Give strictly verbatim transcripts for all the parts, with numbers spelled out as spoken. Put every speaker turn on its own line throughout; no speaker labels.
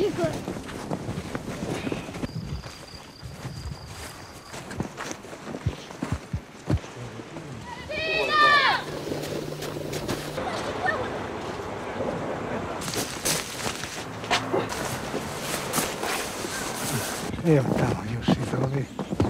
Tiho.
Evo tamo još i dobi.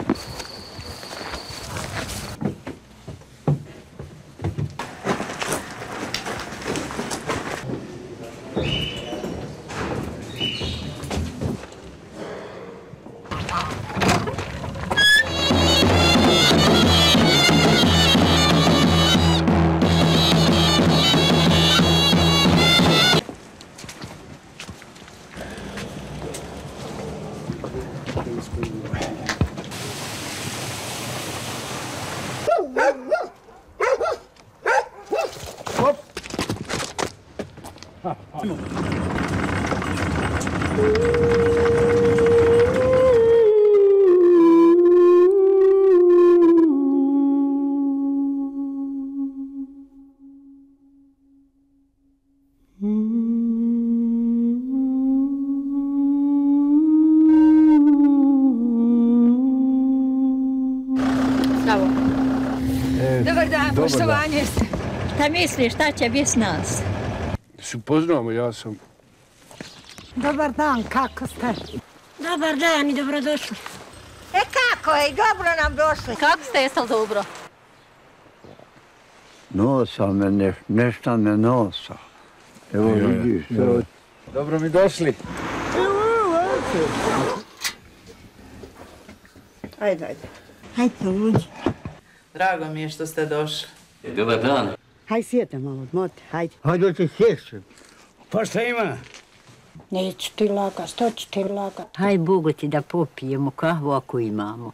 Dobar dan, poštovanje ste. Šta misliš, šta će biti s nas?
Se upoznamo, ja sam.
Dobar dan, kako ste?
Dobar dan i dobrodošli.
E kako je, dobro nam došli.
Kako ste, jeste li dobro?
Nosa me, neš, nešta me nosa. Evo vidiš.
Dobro mi došli.
Ajde, ajde.
Hajde, uđi.
Drago mi je što ste došli.
Dobar dan.
Hajde, sjete malo, odmorite, hajde.
Hajde ti sješem.
Pa šta ima?
Neću ti lakat, što ću ti lakat?
Hajde, Bogu ti da popijemo kahvu ako imamo.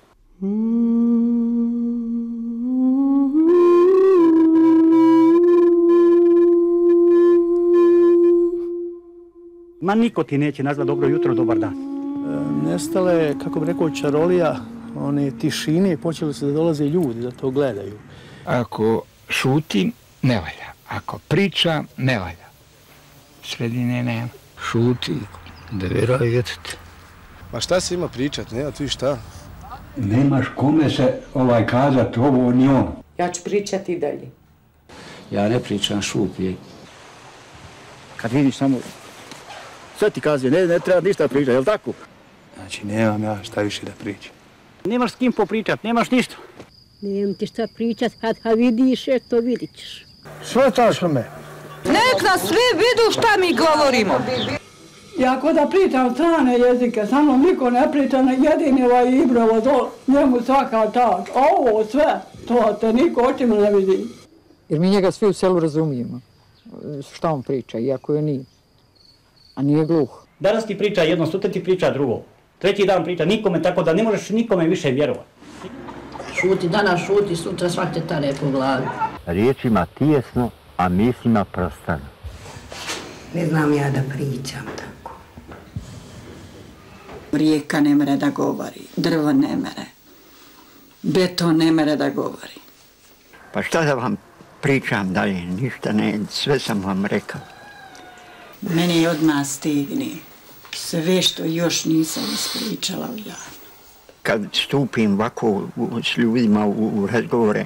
Ma niko ti neće nazvat dobro jutro, dobar dan.
Nestala je, kako bi rekao, čarolija, one tišine i počeli su da dolaze ljudi da to gledaju.
Ako šutim, ne valja. Ako pričam, ne valja. Sredine nema.
Šuti, da vjerujete.
Ma šta se ima pričat, nema tu šta?
Nemaš kome se ovaj kazat ovo ni ono.
Ja ću pričati i dalje.
Ja ne pričam šuplje.
Kad vidiš samo, sve ti kazuje, ne, ne treba ništa pričati, jel tako?
Znači, nemam ja šta više da pričam.
Nemaš s kim popričat, nemaš ništa.
Nemam ti šta pričat, kad ha vidiš, eto vidit ćeš.
Svetaš li me?
Nek nas svi vidu šta mi govorimo.
Ja ko da pričam strane jezike, sa mnom niko ne priča, jedini ovaj Ibrovo, to njemu svaka čast. Ovo sve, to te niko očima ne vidi.
Jer mi njega svi u selu razumijemo. Šta on priča, iako je nije. A nije gluh.
Danas ti priča jedno, sutra ti priča drugo. Treći dan priča nikome, tako da ne možeš nikome više vjerovati.
Šuti, danas šuti, sutra svak te tare po glavi.
Riječima tijesno, a mislima prostano.
Ne znam ja da pričam tako.
Rijeka ne mere da govori, drvo ne mere, beton ne mere da govori.
Pa šta da vam pričam dalje, ništa ne, sve sam vam rekao.
Meni odmah stigne sve što još nisam ispričala u javno.
Kad stupim ovako s ljudima u, u razgovore,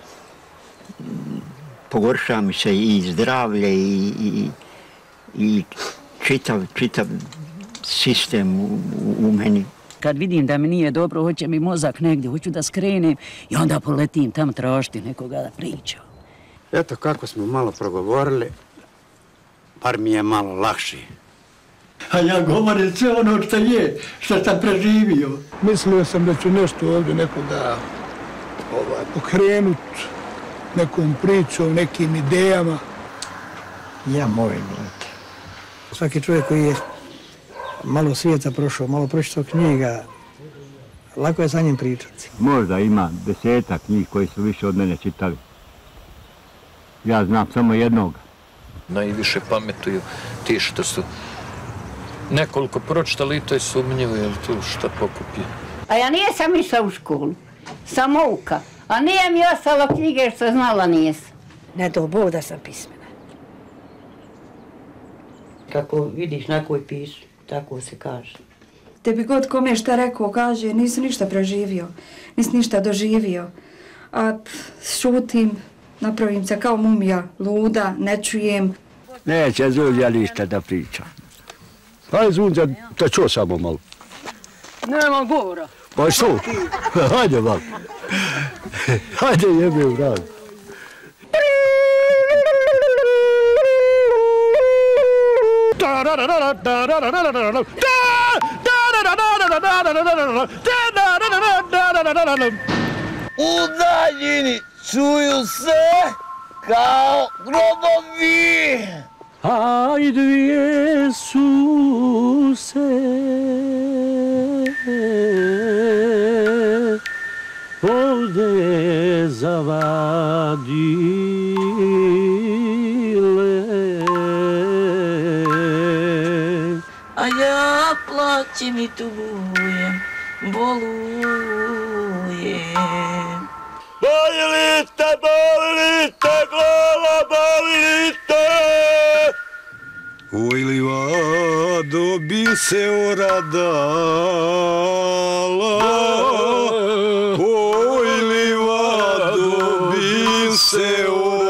pogorša mi se i zdravlje i, i, i čitav, čitav sistem u, u, u meni.
Kad vidim da mi nije dobro, hoće mi mozak negdje, hoću da skrenem i onda poletim tam tražiti nekoga da priča.
Eto kako smo malo progovorili, bar mi je malo lakše.
A ja govorim sve ono što je, što sam preživio. Mislio sam da ću nešto ovdje nekoga ovaj, pokrenut nekom pričom, nekim idejama.
Ja moram gledati.
Svaki čovjek koji je malo svijeta prošao, malo pročitao knjiga, lako je sa njim pričati.
Možda ima desetak njih koji su više od mene čitali. Ja znam samo jednog.
Najviše pametuju ti što su nekoliko pročitali i to je sumnjivo, jel tu šta pokupi.
A ja nisam išla u školu, sam uka, a nije mi ostalo knjige što znala nisam. Ne do Bog da sam pismena.
Kako vidiš na koji pišu,
tako se kaže.
Te bi god kome šta rekao, kaže, nisi ništa preživio, nisi ništa doživio. A šutim, napravim se kao mumija, luda, ne čujem.
Neće Zunđa ništa da priča. Hajde Zunđa, da čuo samo malo.
Nema govora.
Pa što? Hajde malo. Hajde jebe u rad.
U daljini čuju se kao grobovi.
Hajde Jesuse, ovdje zavadile.
A ja plaćem i tugujem, bolujem.
Bolite, bolite, glava bolite.
Oj livado bi se oradala, oj livado bi se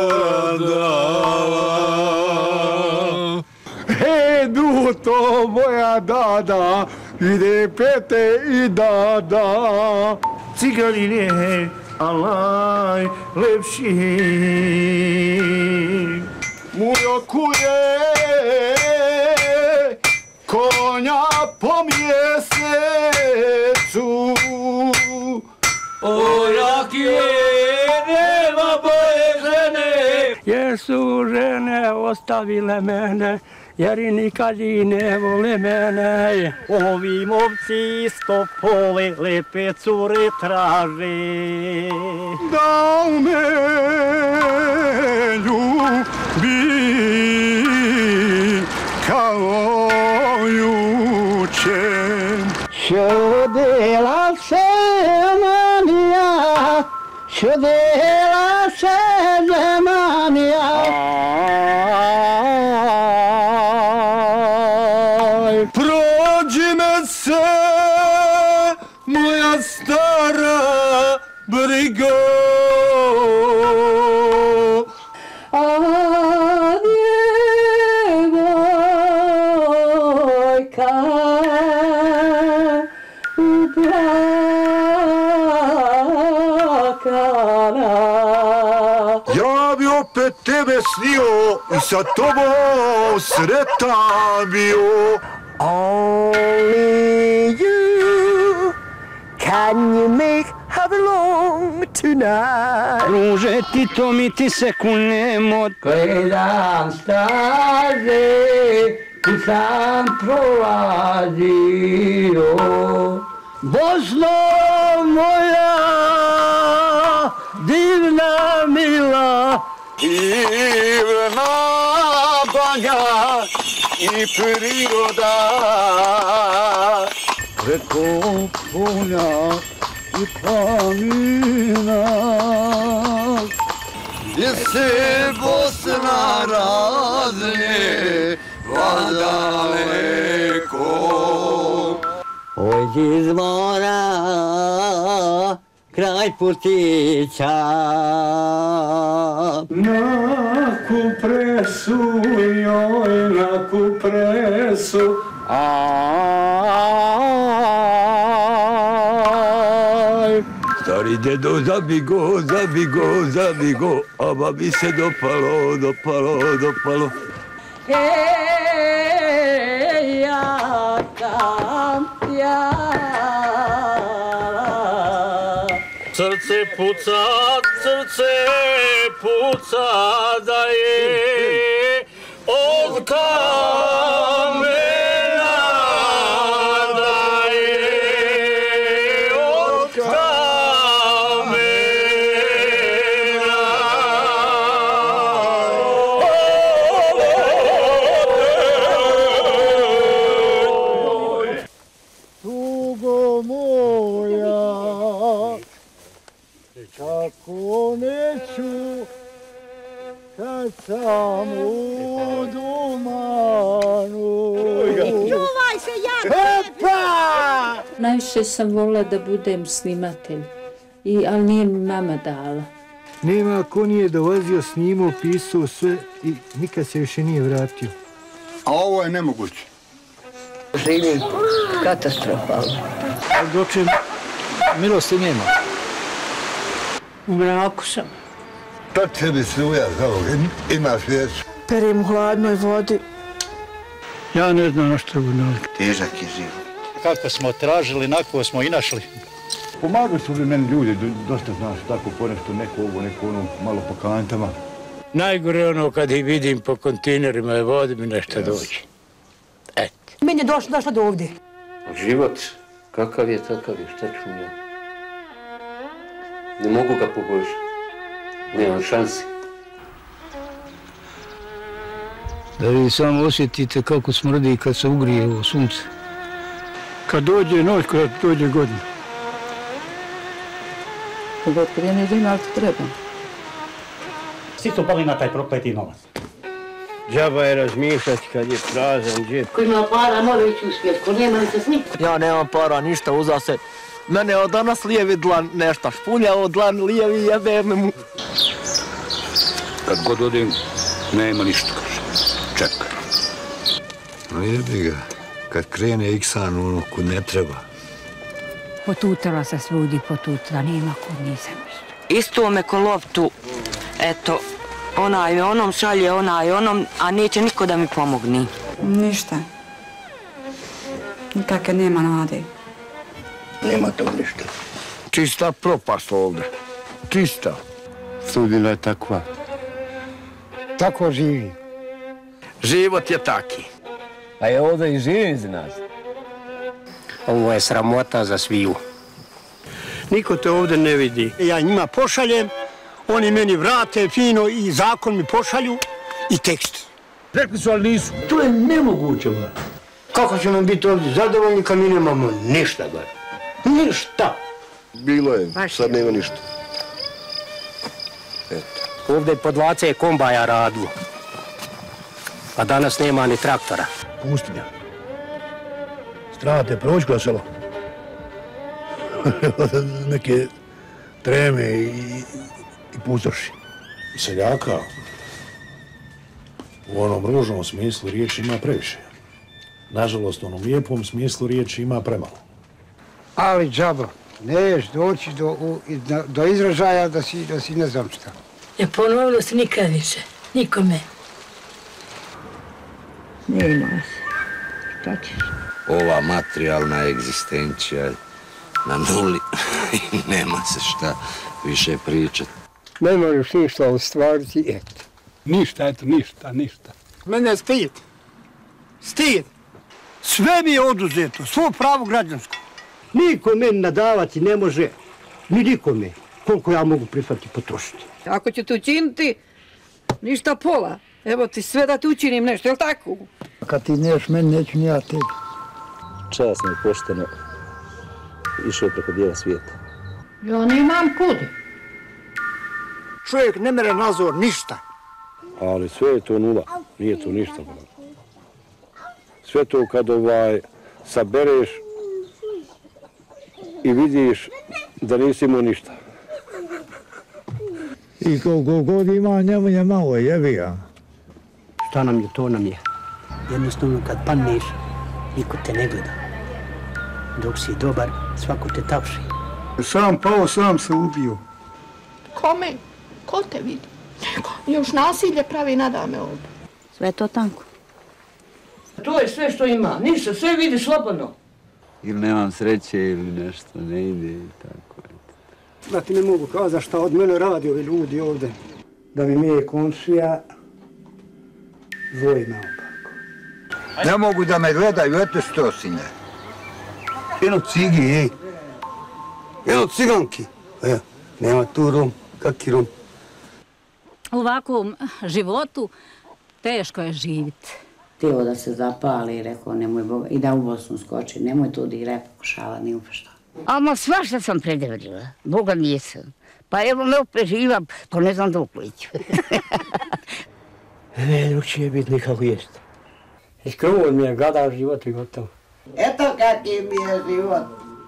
oradala.
He, duto moja dada, ide pete i dada.
Cigarine, alaj, lepši.
Mujo kuje, konja po mjesecu.
O rakije, nema boje žene.
Jer su žene ostavile mene, jer i nikad i ne vole mene.
Ovi momci isto pole lepe cure traže.
Da me ljubi kao juče.
Šodela se manija, šodela se manija.
Prođi me se, moja stara brigo.
A djevojka uplakana.
Ja bi opet tebe snio i sa tobom sretan bio.
Only you can you make her belong tonight.
Ruže ti to mi ti se kunemo.
Gledam staze, tu sam prolazio. Bosno moja, divna mila.
Divna banja i priroda.
Preko polja i planina.
Gdje se Bosna razne, daleko.
Oj iz mora, kraj putića.
Na kupresu, joj, na kupresu.
Aj. Stari dedo zabigo, zabigo, zabigo, a babi se dopalo, dopalo, dopalo.
Ej, ja tam, ja.
Srce puca, srce puca da je od kamena, da je od kamena.
Tugo moja, kako neću kad sam u dumanu.
Čuvaj se,
Opa!
Najviše sam volila da budem snimatelj, I, ali nije mi mama dala.
Nema ko nije dolazio, snimao, pisao sve i nikad se više nije vratio.
A ovo je nemoguće.
Živim katastrofalno.
Dočem, milosti nema.
U mraku sam.
To tebi struja, kao, ima svijecu.
Perim u hladnoj vodi.
Ja ne znam na što bi nalik.
Težak je život. Kako smo tražili, nako smo i našli.
Pomagali su li meni ljudi, dosta znaš, tako ponešto, neko ovo, neko ono, malo po kantama.
Najgore ono kad ih vidim po kontejnerima i vodi mi nešto yes. dođe. Eto.
Meni je došlo, došlo do ovdje.
Život, kakav je, takav je, šta ću ja? Ne mogu ga poboljšati. Nemam šansi.
Da vi samo osjetite kako smrdi kad se ugrije u sunce.
Kad dođe noć, kad dođe godina.
Kad krene zima, ali to treba.
Svi su pali na taj prokleti novac.
Džaba je razmišljati kad je prazan džep.
Ko ima para, mora ići u svijet, ko nema ni se sni.
Ja nemam para, ništa, uzao se. Mene od danas lijevi dlan nešto špuljao, dlan lijevi jebeme mu.
Kad god odim, nema ništa, kaže. Čekaj.
No jebi ga, kad krene iksan ono kud ne treba.
Potutala se svudi, potutala, nema kud nisam išla.
Isto me ko loptu, eto, onaj onom šalje, onaj onom, a neće niko da mi pomogni.
Ništa. Nikakve nema nade.
Nema to ništa. Čista propast ovdje. Čista.
Sudbina je takva.
Tako živi.
Život je taki.
A je ovdje i živim za nas. Ovo je sramota za sviju.
Niko te ovdje ne vidi. Ja njima pošaljem, oni meni vrate fino i zakon mi pošalju i tekst.
Rekli su, ali nisu.
To je nemoguće, bar. Kako ćemo biti ovdje zadovoljni kad mi nemamo ništa, bar? Ništa.
Bilo je, sad nema ništa.
Eto. Ovdje po dvadeset kombaja radilo. A danas nema ni traktora.
Pustinja. Strate, proći kroz selo. Neke treme i, i pustoši.
Seljaka u onom ružnom smislu riječi ima previše. Nažalost, u onom lijepom smislu riječi ima premalo.
Ali džaba, neš doći do, u, do izražaja da si, da si ne znam šta.
Ne ponovilo se nikad više, nikome.
Nema se, šta ćeš?
Ova materijalna egzistencija je na nuli i nema se šta više pričati.
Ne možeš ništa ostvariti, eto.
Ništa, eto, ništa, ništa.
Mene je stid. Stid. Sve mi je oduzeto, svo pravo građansko. Niko meni nadavati ne može, ni nikome, koliko ja mogu prihvatiti potrošiti.
Ako ću te učiniti, ništa pola. Evo ti sve da ti učinim nešto, jel tako?
Kad ti neš meni, neću ni ja tebi.
Časno i pošteno išao preko bijela svijeta.
Ja nemam kud.
Čovjek ne mere nazor ništa.
Ali sve je to nula, nije to ništa. Sve to kad ovaj sabereš i vidiš da nisi imao ništa.
I koliko god ima, njemu je malo, jebi ga.
Šta nam je, to nam je. Jednostavno kad padneš, niko te ne gleda. Dok si dobar, svako te tapši.
Sam pao, sam se ubio.
Kome? Ko te vidi? Još nasilje pravi nadame ovdje.
Sve je to tanko.
To je sve što ima, ništa, sve vidi slobodno.
Ili nemam sreće ili nešto, ne ide i tako.
Da ti ne mogu kazati šta od mene radi ovi ljudi ovdje. Da mi mije komšija dvoje naopako.
Ne mogu da me gledaju, eto što sinje.
Eno cigi, ej. Eno ciganki. E, nema tu rom, kaki rom.
U ovakvom životu teško je živjeti.
Htio da se zapali, rekao nemoj Boga, i da u Bosnu skoči, nemoj tu dire pokušava, ni upošto.
Ama svašta sam predvrila, Boga nisam. Pa evo me preživam, pa ne znam dok iću.
Ne, drugčije biti nikako jest. Iskruvo mi je gada život i gotovo.
Eto kakav mi je život.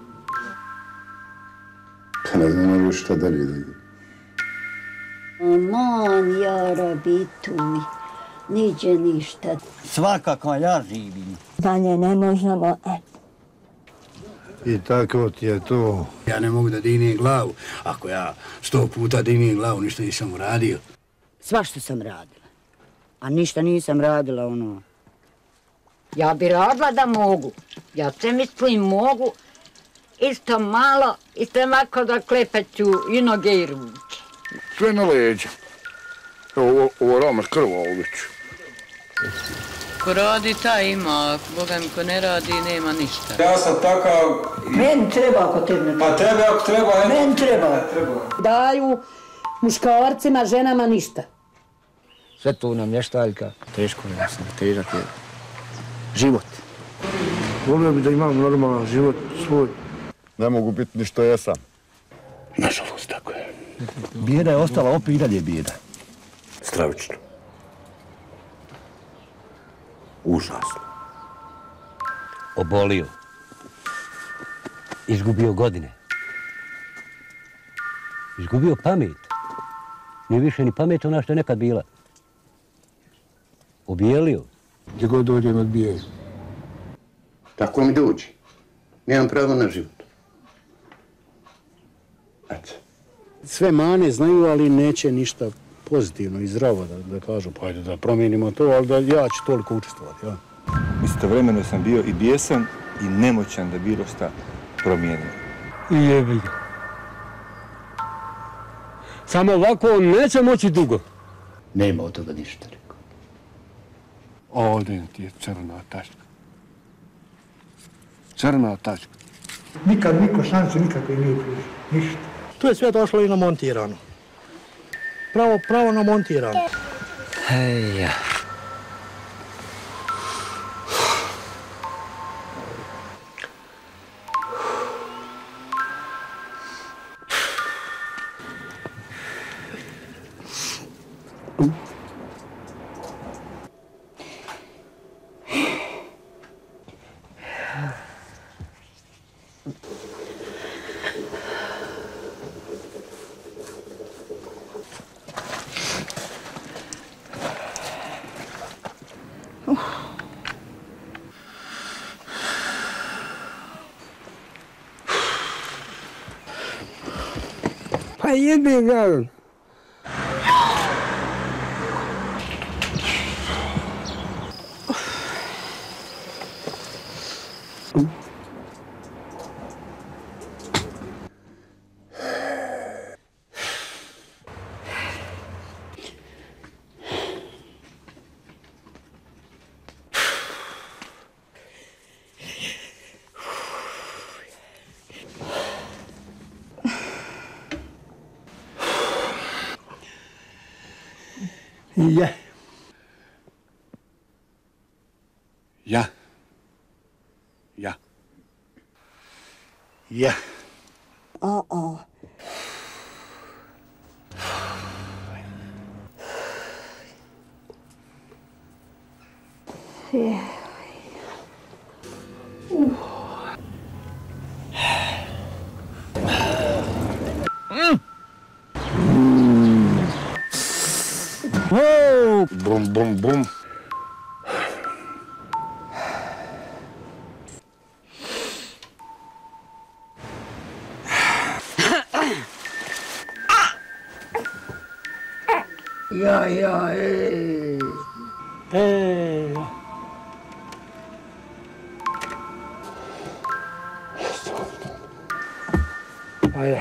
Pa ne znam još šta dalje da ide.
Aman, jara bituj, niđe ništa.
Svakako ja živim.
Dalje ne možemo, e.
I tako ti je to. Ja ne mogu da dignem glavu. Ako ja sto puta dignem glavu, ništa nisam uradio.
Svašta sam radila, a ništa nisam radila, ono. Ja bi radila da mogu. Ja sve mislim mogu, isto malo, isto ovako da klepeću i noge i ruke.
Sve na leđa. Ovo, ovo ramaš krva ovdje.
Ko radi, taj ima. Boga mi ko ne radi, nema ništa.
Ja sam takav...
Meni treba ako tebi ne treba.
Pa tebe ako treba...
Meni treba. Daju muškarcima, ženama ništa.
Sve to nam nještaljka. Teško je, ja sam težak je. Život.
Volio bi da imam normalan život svoj.
Ne mogu biti ni što jesam.
Nažalost, tako je.
Bijeda je ostala, opet i dalje bijeda.
Stravično. Užasno.
Obolio. Izgubio godine. Izgubio pamet. Nije više ni pamet ona što je nekad bila. Obijelio.
Gdje god dođem odbijaju.
Tako mi dođi. Nemam pravo na život. Eto.
Sve mane znaju, ali neće ništa pozitivno i zdravo da, da kažu, pa ajde da promijenimo to, ali da ja ću toliko učestvovati. Ja.
Istovremeno sam bio i bijesan i nemoćan da bilo šta promijenim.
I jebi ga. Samo ovako on neće moći dugo.
Nema od toga ništa, rekao.
Ovdje ti je crna tačka. Crna tačka.
Nikad niko šanse nikakve nije pružio. Ništa.
Tu je sve došlo i namontirano. Pravo, pravo namontirano.
Hej, ja.
Pa jebi ga.
Ja.
Ja. Ja.
Ja.
O-o. Yeah. Uh.
Mm. Mm. Oh.
Bum, bum, bum.
Ja, ja, ej.
Ej. Ajde.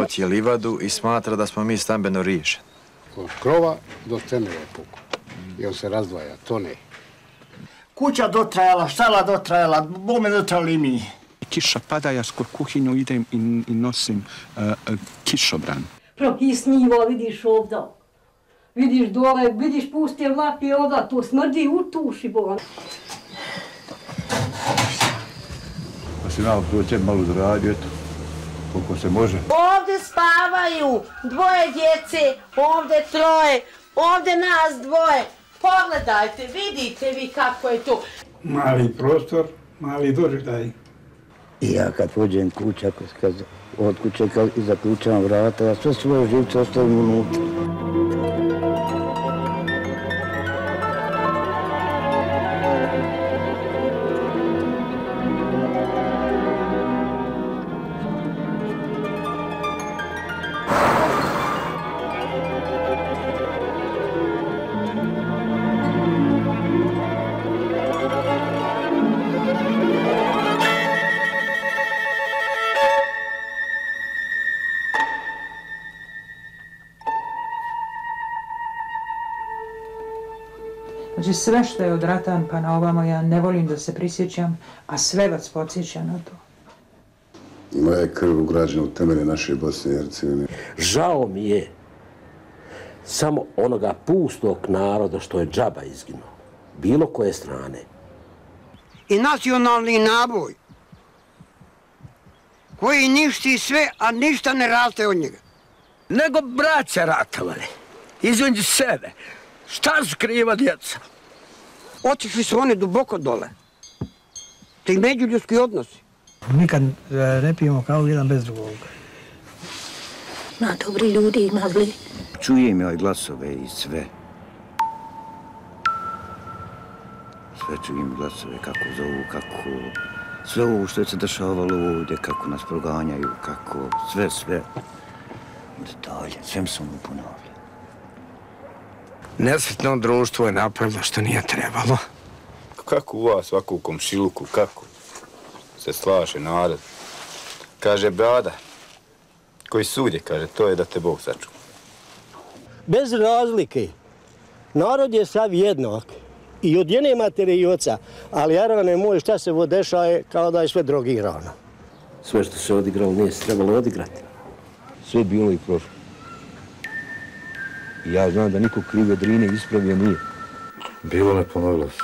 je livadu i smatra da smo mi stambeno riješeni.
Od krova do temelja puku. I on se razdvaja, to ne.
Kuća dotrajala, štala dotrajala, bome dotrajali mi.
Kiša pada, ja skoro kuhinju idem i, i nosim uh, uh, kišobran.
Prokisnjivo, vidiš ovdje. Vidiš dole, vidiš puste vlake ovdje, to smrdi u tuši, bolan.
Pa si malo proće, malo zaradio, eto, koliko se može.
Ovdje spavaju dvoje djece, ovdje troje, ovdje nas dvoje. Pogledajte, vidite vi kako je to.
Mali prostor, mali doživljaj.
I ja kad pođem kuća, kad od kuće i zaključavam vrata, ja sve svoje živce ostavim unutra.
Znači sve što je od rata pa na ovamo ja ne volim da se prisjećam, a sve vas podsjeća na to.
Ima je krv ugrađena u temelje naše Bosne i Hercegovine.
Žao mi je samo onoga pustog naroda što je džaba izginuo. Bilo koje strane.
I nacionalni naboj koji ništi sve, a ništa ne raste od njega.
Nego braća ratovali, između sebe. Šta su kriva djeca?
Otišli su oni duboko dole. Te i međuljudski odnosi.
Nikad ne pijemo kao jedan bez drugog.
Ima dobri ljudi, ima zli.
Čujem joj glasove i sve. Sve čujem glasove kako zovu, kako... Sve ovo što je se dešavalo ovdje, kako nas proganjaju, kako... Sve, sve. Detalje, svem sam mu ponavljao.
Nesretno društvo je napravilo što nije trebalo.
Kako u vas ovako u komšiluku, kako se slaže narod? Kaže brada, koji sudje, kaže, to je da te Bog sačuva.
Bez razlike. Narod je sav jednak. I od jedne matere i oca. Ali Jarane moj, šta se dešava je kao da je sve drogirano.
Sve što se odigralo nije se trebalo odigrati.
Sve bilo i prošlo. I ja znam da niko krive Drine ispravio nije.
Bilo ne ponovilo se.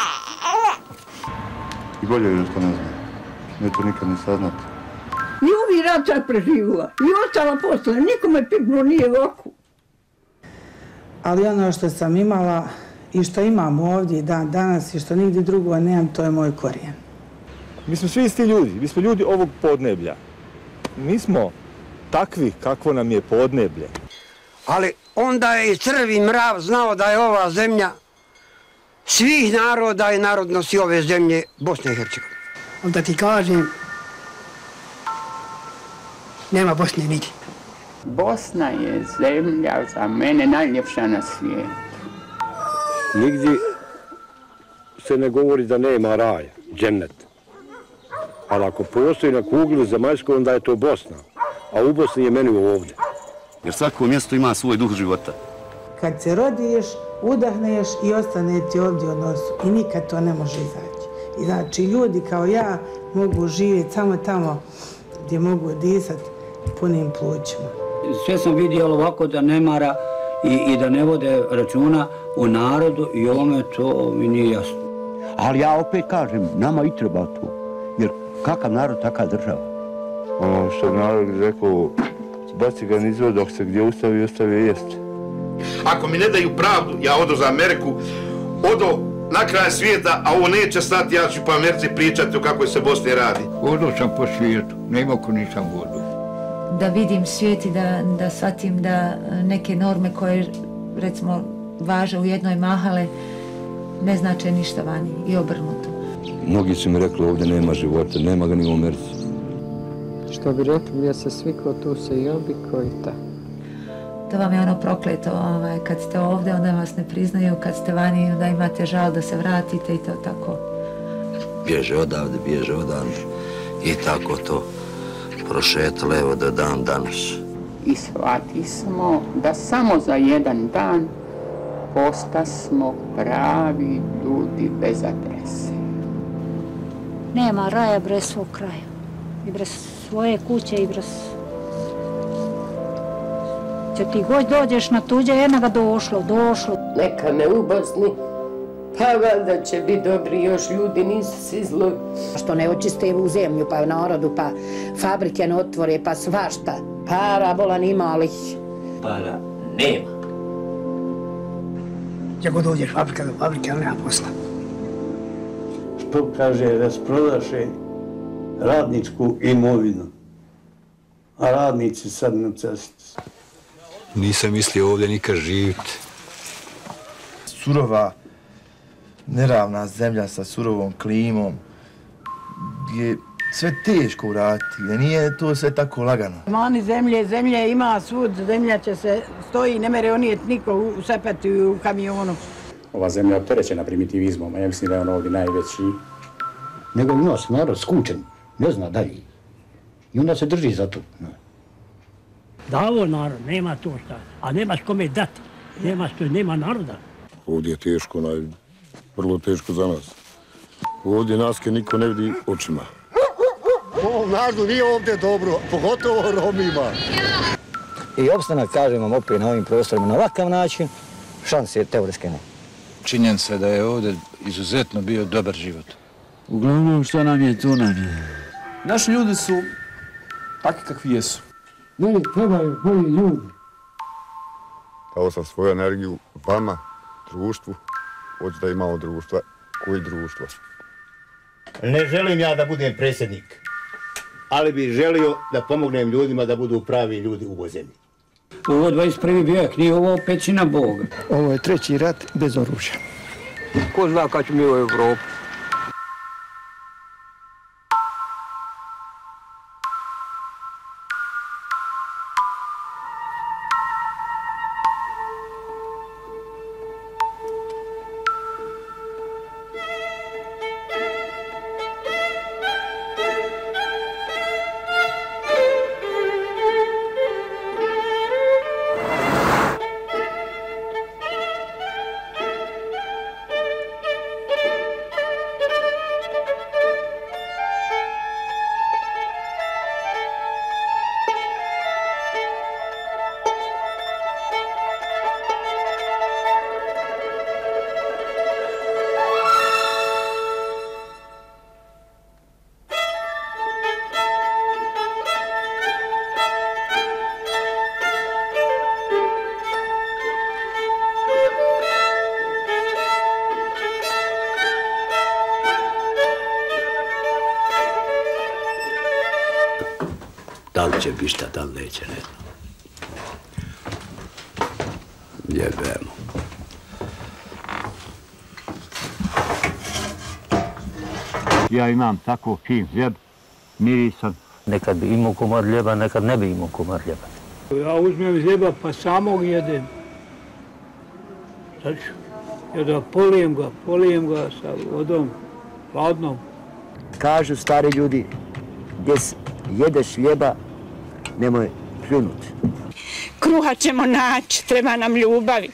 I bolje je da to ne znam. Ne to nikad ne saznati.
I ovi rata preživila. I ostala posle. Nikome pipno nije u oku.
Ali ono što sam imala i što imam ovdje dan danas i što nigdje drugo nemam, to je moj korijen.
Mi smo svi isti ljudi. Mi smo ljudi ovog podneblja. Mi smo takvi kakvo nam je podneblje.
Ali onda je i crvi mrav znao da je ova zemlja svih naroda i narodnosti ove zemlje Bosne i Hercegovine.
Da ti kažem, nema Bosne nigdje.
Bosna je zemlja za mene najljepša na svijetu.
Nigdje se ne govori da nema raja, džennet. Ali ako postoji na kugli zemaljskoj, onda je to Bosna. A u Bosni je meni ovdje.
Jer svako mjesto ima svoj duh života.
Kad se rodiš, udahneš i ostane ti ovdje u nosu. I nikad to ne može izaći. I znači ljudi kao ja mogu živjeti samo tamo gdje mogu disati punim plućima.
Sve sam vidio ovako da ne mara i, i da ne vode računa o narodu i ovome, to mi nije jasno.
Ali ja opet kažem, nama i treba to. Jer kakav narod, taka država.
Ono što narod rekao, baci ga niz vod, dok se gdje ustavi, ostavi jesti.
Ako mi ne daju pravdu, ja odo za Ameriku, odo na kraj svijeta, a ovo neće stati, ja ću po Americi pričati o kako se Bosni radi.
Odo sam po svijetu, nema ko nisam vodu.
Da vidim svijet i da, da shvatim da neke norme koje, recimo, važe u jednoj mahale, ne znače ništa vani i obrnuto.
Mnogi su mi rekli ovdje nema života, nema ga ni u Americi.
Što bi rekli, gdje se sviklo, tu se i obiko i tako.
To vam je ono prokleto, ovaj, kad ste ovdje, onda vas ne priznaju, kad ste vani, onda imate žal da se vratite i to tako.
Bježe odavde, bježe odavde i tako to prošetalo evo do dan danas.
i shvati smo da samo za jedan dan postasmo pravi ljudi bez adrese.
Nema raja brez svog kraja. I brez svoje kuće i brez... Če ti god dođeš na tuđe, jedna ga došlo, došlo.
Neka ne u Bosni, pa valjda će biti dobri, još ljudi nisu svi zlo.
Što ne očiste u zemlju, pa narodu, pa fabrike ne otvore, pa svašta. Para, bolan imalih.
Para nema.
Gdje god dođeš fabrika do fabrike, ali nema posla.
Što kaže, rasprodaše radničku imovinu, a radnici sad na cesti.
Nisam mislio ovdje nikad živjeti.
Surova, neravna zemlja sa surovom klimom, gdje sve teško uraditi, gdje nije to sve tako lagano.
Mani zemlje, zemlje ima svud, zemlja će se stoji, ne mere onijeti niko u sepeti u kamionu.
Ova zemlja je opterećena primitivizmom, a ja mislim da je on ovdje najveći.
Nego ima se narod skučen, ne zna dalje. I onda se drži za to.
Davo narod, nema to šta, a nemaš kome dati, nema što, nema naroda.
Ovdje je teško, naj, vrlo teško za nas. Ovdje naske niko ne vidi očima.
Ovom narodu nije ovdje dobro, pogotovo Romima.
I opstanak, kažem vam, opet na ovim prostorima na ovakav način, šanse je teoretske ne.
Činjenica je da je ovdje izuzetno bio dobar život.
Uglavnom, što nam je, tu nam je.
Naši ljudi su takvi kakvi jesu.
Meni trebaju bolji ljudi.
Dao sam svoju energiju vama, društvu, hoću da imamo društva. Koji društvo? Ne želim ja da budem predsjednik, ali bih želio da pomognem ljudima da budu pravi ljudi u ovoj zemlji.
Ovo dvadeset prvi vijek, nije ovo pećina Boga.
Ovo je treći rat bez oružja.
Ko zna kad ću mi u Evropu?
Da li će biti šta, da li neće, ne znam. Jebemo.
Ja imam tako fin hljeb, mirisan.
Nekad bi imao komad hljeba, nekad ne bi imao komad hljeba.
Ja uzmem hljeba pa samog jedem. Sad ću, ja da polijem ga, polijem ga sa vodom, hladnom.
Kažu stari ljudi, gdje jedeš hljeba, nemoj pljunuti.
Kruha ćemo naći, treba nam ljubavi.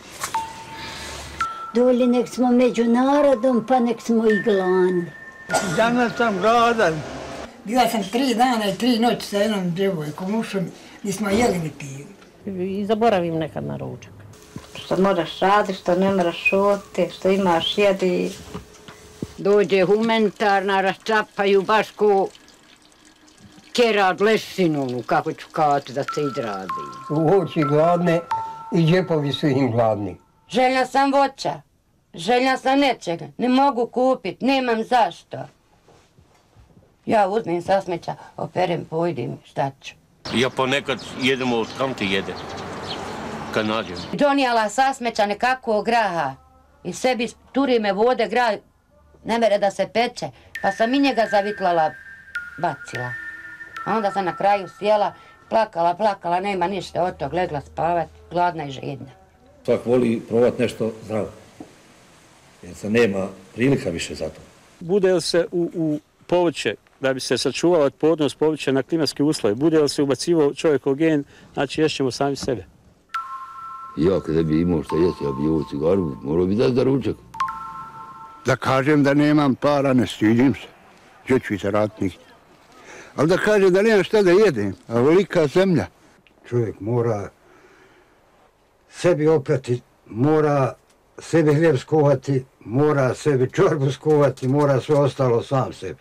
Dolje nek smo među narodom, pa nek smo i gladni.
Danas sam gladan.
Bila sam tri dana i tri noći sa jednom djevojkom, ušom, nismo jeli ni pili.
I zaboravim nekad na ručak. Što moraš raditi, što ne moraš šoti, što imaš jedi.
Dođe humanitarna, rasčapaju baš ko kerad lesinu, kako ću kati da se izrazi.
U oči gladne i džepovi su im gladni.
Željna sam voća, željna sam nečega, ne mogu kupit, nemam zašto. Ja uzmem sa smeća, operem, pojedem, šta ću.
Ja ponekad jedem od kanti jedem, kad nađem.
Donijela sa smeća nekako graha i sebi turi me vode grah, ne mere da se peče, pa sam i njega zavitlala, bacila. A onda sam na kraju sjela, plakala, plakala, nema ništa od tog, legla spavat, gladna i žedna.
Svak voli provat nešto zdravo, jer se nema prilika više za to.
Bude li se u, u
povrće, da bi se sačuvala otpornost povrća na klimatske uslove. Bude li se ubacivao čovjekov gen, znači ješćemo sami sebe.
Ja kada bi imao šta jesti, ja bi ovo cigaru, morao bi dati za ručak.
Da kažem da nemam para, ne stidim se. Gdje ću i zaratnih. Ali da kažem da nemam šta da jedem, a velika zemlja.
Čovjek mora sebi oprati, mora sebi hljeb skuhati, mora sebi čorbu skuhati, mora sve ostalo sam sebi.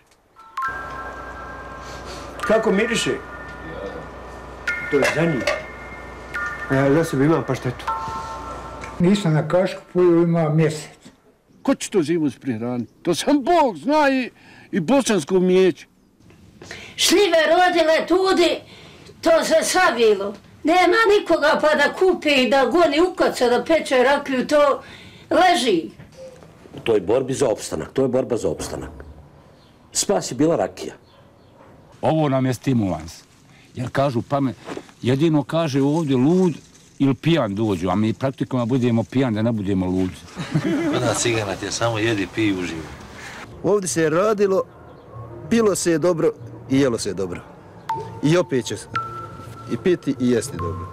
Kako miriše? To je za njih. A ja za sebe imam paštetu.
Nisam na kašku pojeo, ima mjesec.
Ko će to zimu prihraniti? To sam Bog zna i, i bosansko umijeće.
Šljive rodile tudi, to se savilo. Nema nikoga pa da kupi i da goni ukoca, da peče rakiju, to leži.
U toj borbi za opstanak, to je borba za opstanak. Spas je bila rakija.
Ovo nam je stimulans. Jer kažu pamet, jedino kaže ovdje lud ili pijan dođu, a mi praktikama budemo pijan da ne budemo ludi.
Kod nas ciganat je samo jedi, pij i uživi.
Ovdje se je radilo, pilo se je dobro i jelo se je dobro. I opet će se i piti i jesti dobro.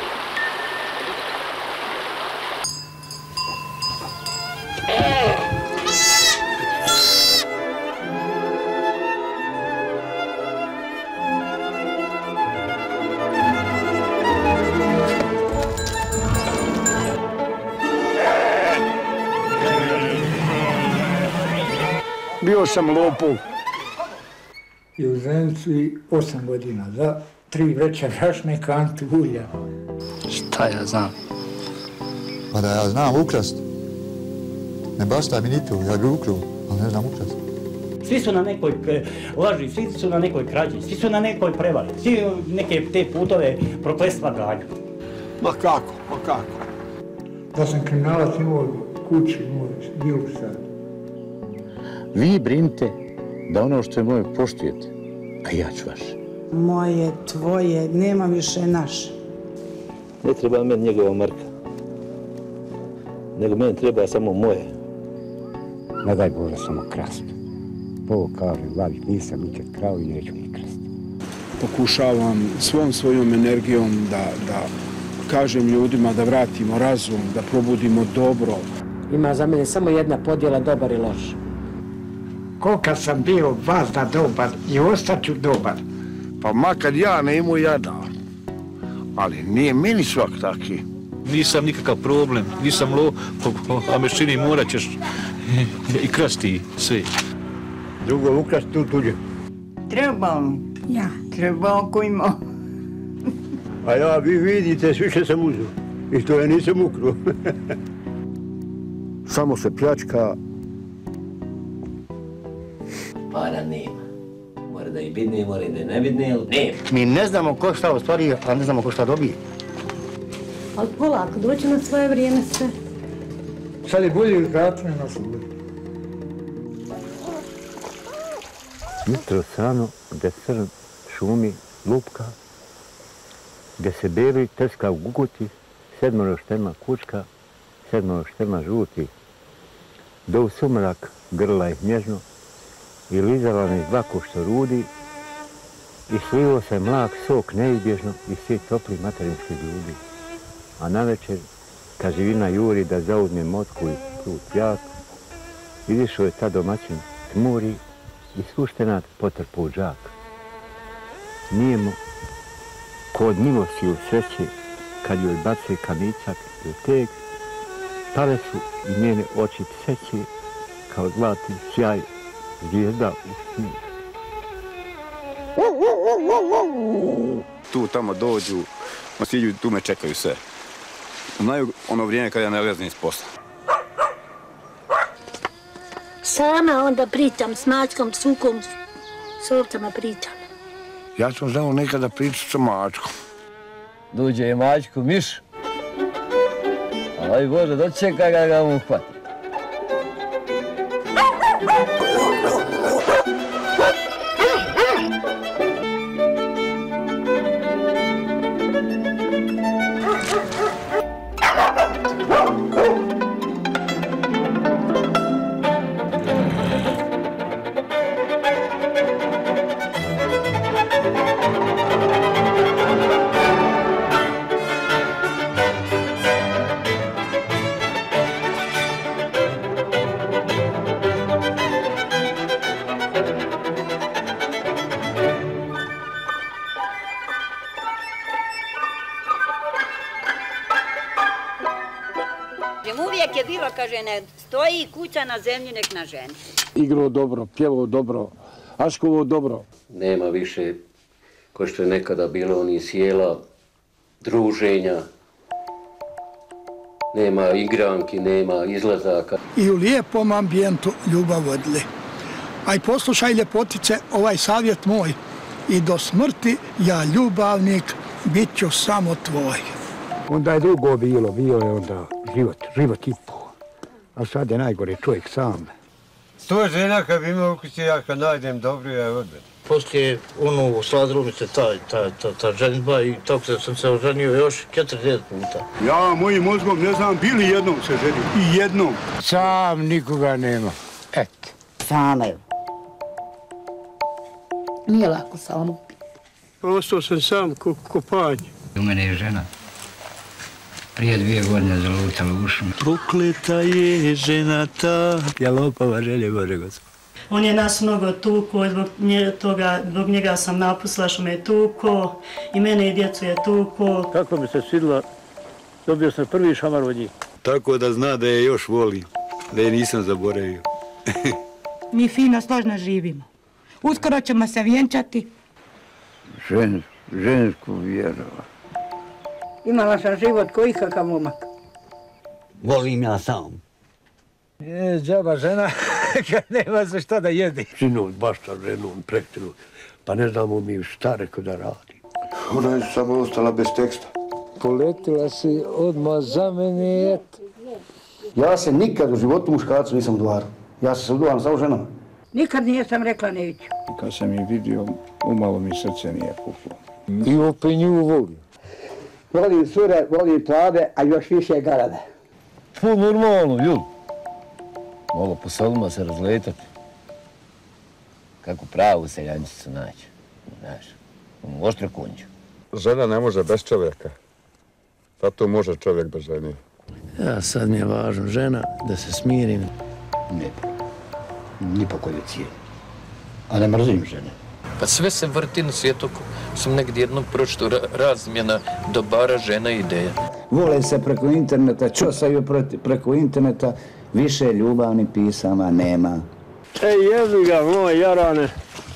Bio sam lopov.
I u Zenici osam godina, za tri vreće brašna i kantu ulja.
Šta ja znam?
Pa da ja znam ukrast. Ne basta mi ni to, ja bi ukrao, ali ne znam ukrast.
Svi su na nekoj laži, svi su na nekoj krađi, svi su na nekoj prevari, svi neke te putove prokletstva ganju.
Ma kako, ma kako?
Da sam kriminalac imao kući, imao bilo sad.
Vi brinite da ono što je moje poštujete, a ja ću vaše.
Moje, tvoje, nema više naše.
Ne treba meni njegova marka, nego meni treba samo moje.
Ne daj Bože samo krastu. Bog kaže, Vladik, nisam nikad krao i neću ni krasti.
Pokušavam svom svojom energijom da, da kažem ljudima da vratimo razum, da probudimo dobro.
Ima za mene samo jedna podjela, dobar i loš.
Kolika sam bio vazda dobar i ostaću dobar.
Pa makar ja ne imao jada, ali nije meni svak taki.
Nisam nikakav problem, nisam lo, a me čini morat ćeš i krasti sve.
Drugo ukrasti tu tuđe.
Trebam. Ja. Trebam ko ima.
A ja, vi vidite, svi što sam uzeo. I to ja nisam ukrao. Samo se pljačka.
Para nema. Mora da i bidne, mora i da ne bidne, ali nema.
Mi ne znamo ko šta ostvari, a ne znamo ko šta dobije.
Ali polako, doći na svoje vrijeme sve. Sad je bolje ili kratno na svoje.
Jutro rano, gdje crn šumi, lupka, gdje se beli trska u guguti, sedmoro štema kučka, sedmoro štema žuti, do u sumrak grla ih nježno, i lizala niz dlaku što rudi, i slivo se mlak sok neizbježno i svi topli materinski ljudi. A navečer, kad živina juri da zauzme motku i prut jak, izišao je ta domaćin tmuri i spuštenat potrpo u džak. Nijemo, kod milosti u sreće, kad joj bace kamičak i teg, pale su i njene oči pseće, kao zlatni sjaj zvijezda u snijeg.
Tu tamo dođu, siđu, tu me čekaju sve. Znaju ono vrijeme kada ja ne lezim iz posla.
Sama onda pričam s mačkom, s ukom, s ovcama pričam.
Ja sam znao nekada pričati sa mačkom.
Dođe je mačku miš, ali Bože, dočeka ga ga mu uhvati.
kaže, ne stoji kuća na zemlji, nek na ženi.
Igrao dobro, pjevao dobro, aškovo dobro.
Nema više, ko što je nekada bilo, oni sjela, druženja, nema igranki, nema izlazaka.
I u lijepom ambijentu ljubav vodili. A i poslušaj ljepotice ovaj savjet moj. I do smrti ja ljubavnik bit ću samo tvoj.
Onda je drugo bilo, bio je onda život, život i po. A sad je najgore čovjek sam.
Sto žena kad bi imao u kući, ja kad najdem dobro, ja je odvedem.
Poslije ono sladilo mi se ta, ta, ta, ta ženitba i tako da sam se oženio još četrdeset puta.
Ja mojim mozgom ne znam, bili jednom se ženio. I jednom.
Sam nikoga nema. Eto.
Sama je. Nije lako samo.
Ostao sam sam ko kopanje.
U mene je žena prije dvije godine zalutala u ušima.
Prokleta je žena ta, ja lopava želje Bože Gospod.
On je nas mnogo tuko, zbog njega, zbog njega sam napustila što me je tuko i mene i djecu je tuko.
Kako mi se svidila, dobio sam prvi šamar od njih.
Tako da zna da je još voli, da je nisam zaboravio.
Mi fino, složno živimo. Uskoro ćemo se vjenčati.
Žen, žensku vjerova.
Imala sam život ko ikakav momak.
Volim ja sam.
Je, džaba žena, kad nema se šta da jedi.
Sinoć, baš sa ženom prektinu, pa ne znamo mi šta rekao da radi.
Ona je samo ostala bez teksta.
Poletila si odmah za mene, et.
Ja se nikad u životu muškarcu nisam udvarao. Ja sam se udvaram samo ženama.
Nikad nisam rekla neću.
Kad sam je vidio, umalo mi srce nije puklo.
I opet nju volim.
Volim cure, volim plave, a još više garade.
To normalno, jel? Malo po selima se razletati.
Kako pravu seljančicu naći, znaš, u oštru kunđu.
Žena ne može bez čovjeka. Zato može čovjek bez žene.
Ja, sad mi je važno žena, da se smirim.
Ne, ni po koju cijenu. A ne mrzim žene.
Pa sve se vrti na svijetu, sam negdje jednom pročito razmjena dobara žena i ideja.
Vole se preko interneta, čosaju preko interneta, više ljubavnih pisama nema.
Ej, jebi ga, moj jarane.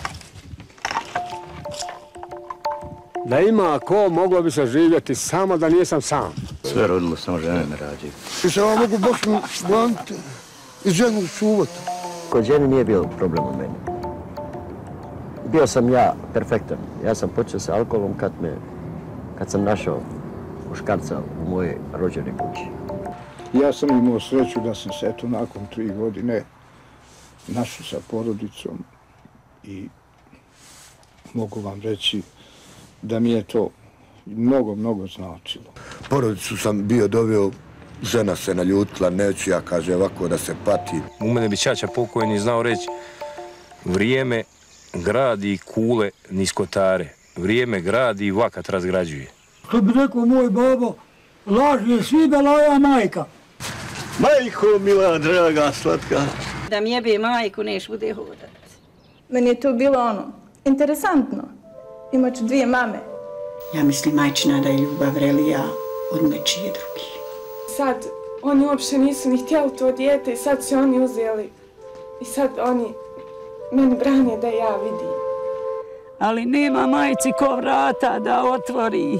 Da ima ko, moglo bi se živjeti samo da nisam sam.
Sve rodilo, samo žene ne rađaju.
I se ja mogu baš glaniti i ženu čuvati.
Kod žene nije bio problem u meni. Bio sam ja perfektan. Ja sam počeo sa alkoholom kad, me, kad sam našao muškarca u moje rođene kući.
Ja sam imao sreću da sam se eto nakon tri godine našao sa porodicom i mogu vam reći da mi je to mnogo, mnogo značilo.
Porodicu sam bio doveo, žena se naljutila, neću ja, kaže ovako da se pati.
U mene bi ćaća pokojni znao reći, vrijeme gradi kule niskotare, vrijeme gradi i vakat razgrađuje.
Što bi rekao moj babo, laž je svi belaja majka.
Majko, mila, draga, slatka.
Da mi jebe majku, neš bude hodat.
Meni je to bilo ono, interesantno. Imat ću dvije mame.
Ja mislim, majčina, da je ljubav relija od nečije drugi.
Sad, oni uopšte nisu ni htjeli to dijete i sad su oni uzeli. I sad oni meni brane da ja vidim.
Ali nema majci ko vrata da otvori.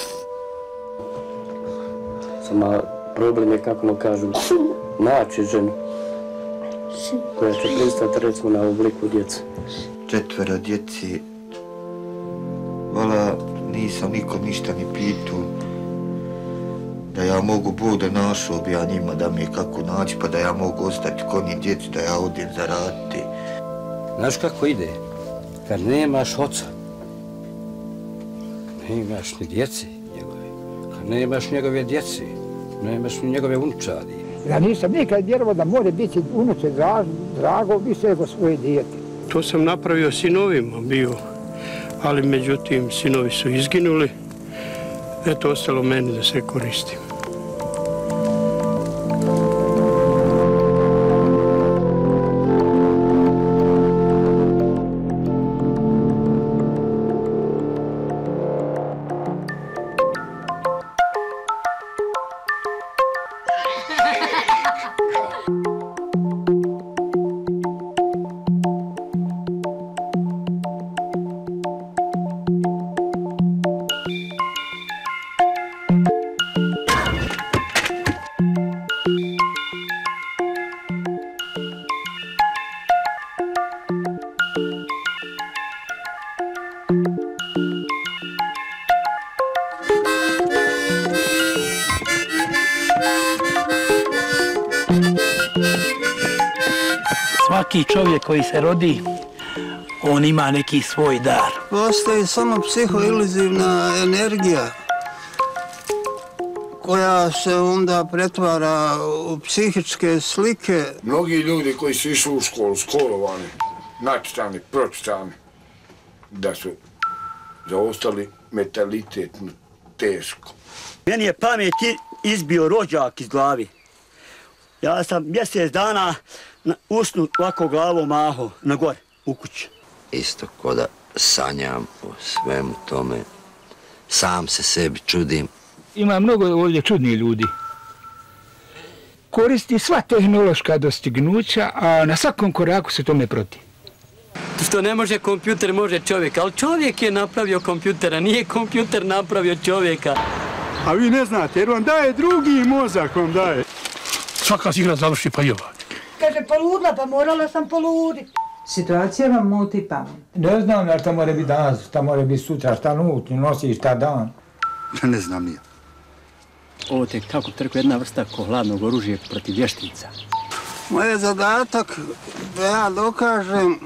Samo problem je, kako nam kažu, naći ženu koja će pristati recimo na obliku djece.
Četvero djeci, vala nisam nikom ništa ni pitu. Da ja mogu bude našao bi ja njima da mi je kako naći, pa da ja mogu ostati kod njih djeci, da ja odem zaraditi.
Znaš kako ide? Kad nemaš oca, nemaš ni djeci njegove. Kad nemaš njegove djeci, nemaš ni njegove unučadi.
Ja nisam nikad vjerovao da može biti unuče drago više nego svoje dijete.
To sam napravio sinovima bio, ali međutim sinovi su izginuli. Eto, ostalo meni da se koristim.
Svaki čovjek koji se rodi, on ima neki svoj dar.
Postoji samo psihoiluzivna energija koja se onda pretvara u psihičke slike.
Mnogi ljudi koji su išli u školu, školovani, načitani, pročitani, da su zaostali mentalitetno teško.
Meni je pamet izbio rođak iz glavi. Ja sam mjesec dana usnu ovako glavom maho na gore, u kući.
Isto ko da sanjam o svemu tome, sam se sebi čudim.
Ima mnogo ovdje čudnih ljudi. Koristi sva tehnološka dostignuća, a na svakom koraku se tome protiv.
Što ne može kompjuter, može čovjek, ali čovjek je napravio kompjutera, nije kompjuter napravio čovjeka.
A vi ne znate, jer vam daje drugi mozak, vam daje.
Svaka igra završi pa i ova.
Kaže, poludla, pa morala sam poluditi.
Situacija vam muti pamet.
Ne znam da šta mora biti danas, šta mora biti sutra, šta nutni nosi, šta dan.
Ne znam nije.
Ovo te kako trku jedna vrsta ko hladnog oružja protiv vještica.
Moj je zadatak da ja dokažem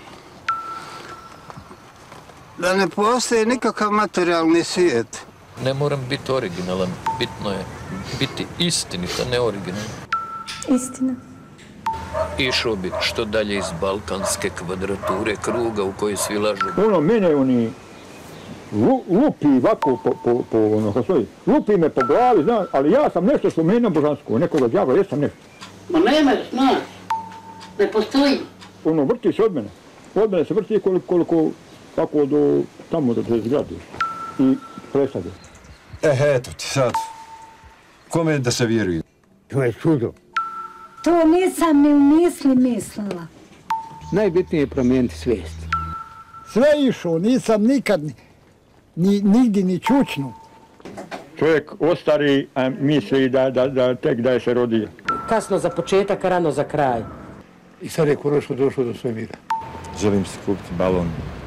da ne postoji nikakav materijalni svijet.
Ne moram biti originalan, bitno je biti istinit, a ne originalan.
Istina.
Išao bi što dalje iz balkanske kvadrature kruga u kojoj svi lažu.
Ono, mene oni lupi ovako po, po, po ono, kako stoji, lupi me po glavi, znam, ali ja sam nešto što mene božansko, nekoga djavla, jesam nešto.
Ma nema, znaš, ne postoji.
Ono, vrti se od mene. Od mene se vrti koliko, koliko tako do tamo do te zgrade. I presade.
Eh, eto ti sad. Kome da se vjeruje?
To je čudo.
To nisam ni u misli mislila.
Najbitnije je promijeniti svijest.
Sve išao, nisam nikad ni, nigdje ni čučnu.
Čovjek ostari, a misli da, da, da tek da je se rodio.
Kasno za početak, rano za kraj.
I sad je konačno došlo do svemira.
Želim se kupiti balon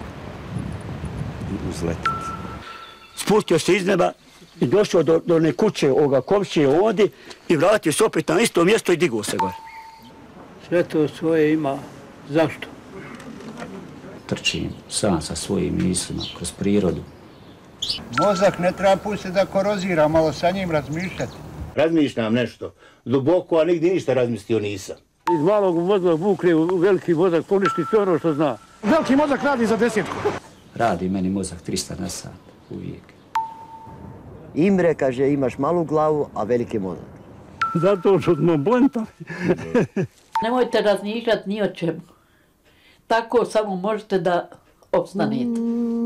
i uzletiti.
Spustio se iz neba i došao do, do one kuće ovoga komšije ovdje i vratio se opet na isto mjesto i digao se gore.
Sve to svoje ima. Zašto?
Trčim sam sa svojim mislima kroz prirodu.
Mozak ne treba pustiti da korozira, malo sa njim razmišljati.
Razmišljam nešto duboko, a nigdje ništa razmislio nisam.
Iz malog mozga vukne u veliki mozak, poništi sve ono što zna.
Veliki mozak radi za desetku.
Radi meni mozak trista na sat, uvijek.
Imre kaže imaš malu glavu, a veliki mozak.
Zato što smo bontali.
Nemojte razmišljati ni o čemu. Tako samo možete da opstanete.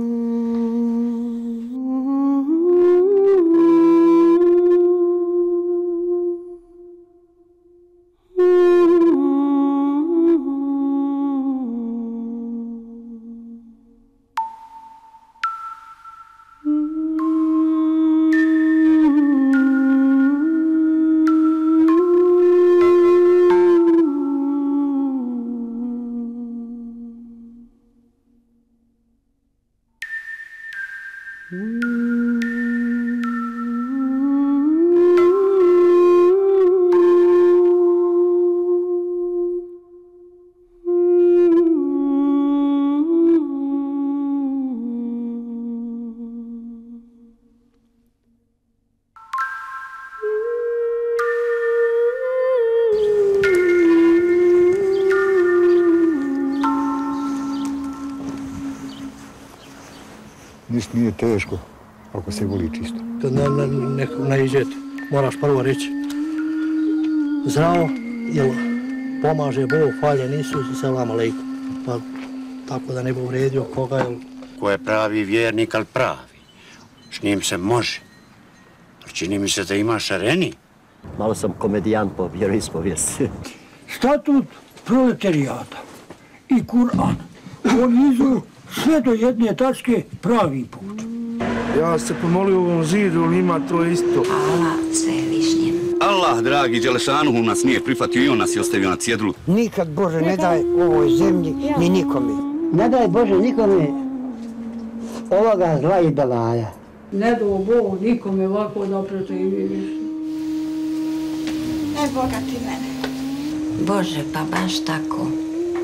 Ništa nije teško, ako se voli čisto.
Kad na, na, nekog naiđete, moraš prvo reći zdravo, jel pomaže Bog, hvaljen Isus i selam aleikum. Pa tako da ne bi uvredio koga, jel...
Ko je pravi vjernik, ali pravi. S njim se može. Ali čini mi se da ima šareni.
Malo sam komedijant po vjeroispovijesti.
Statut proletarijata i Kur'an. Oni izu sve do jedne tačke pravi put.
Ja se pomolio u ovom zidu, ali ima to isto.
Allah sve višnje.
Allah, dragi Đelešanuhu, nas nije prihvatio i on nas je ostavio na cjedru.
Nikad Bože ne daj ovoj zemlji ni nikome. Ne daj Bože nikome ovoga zla i belaja. Ne do Bog nikome ovako da protivi.
Ne bogati mene.
Bože, pa baš tako.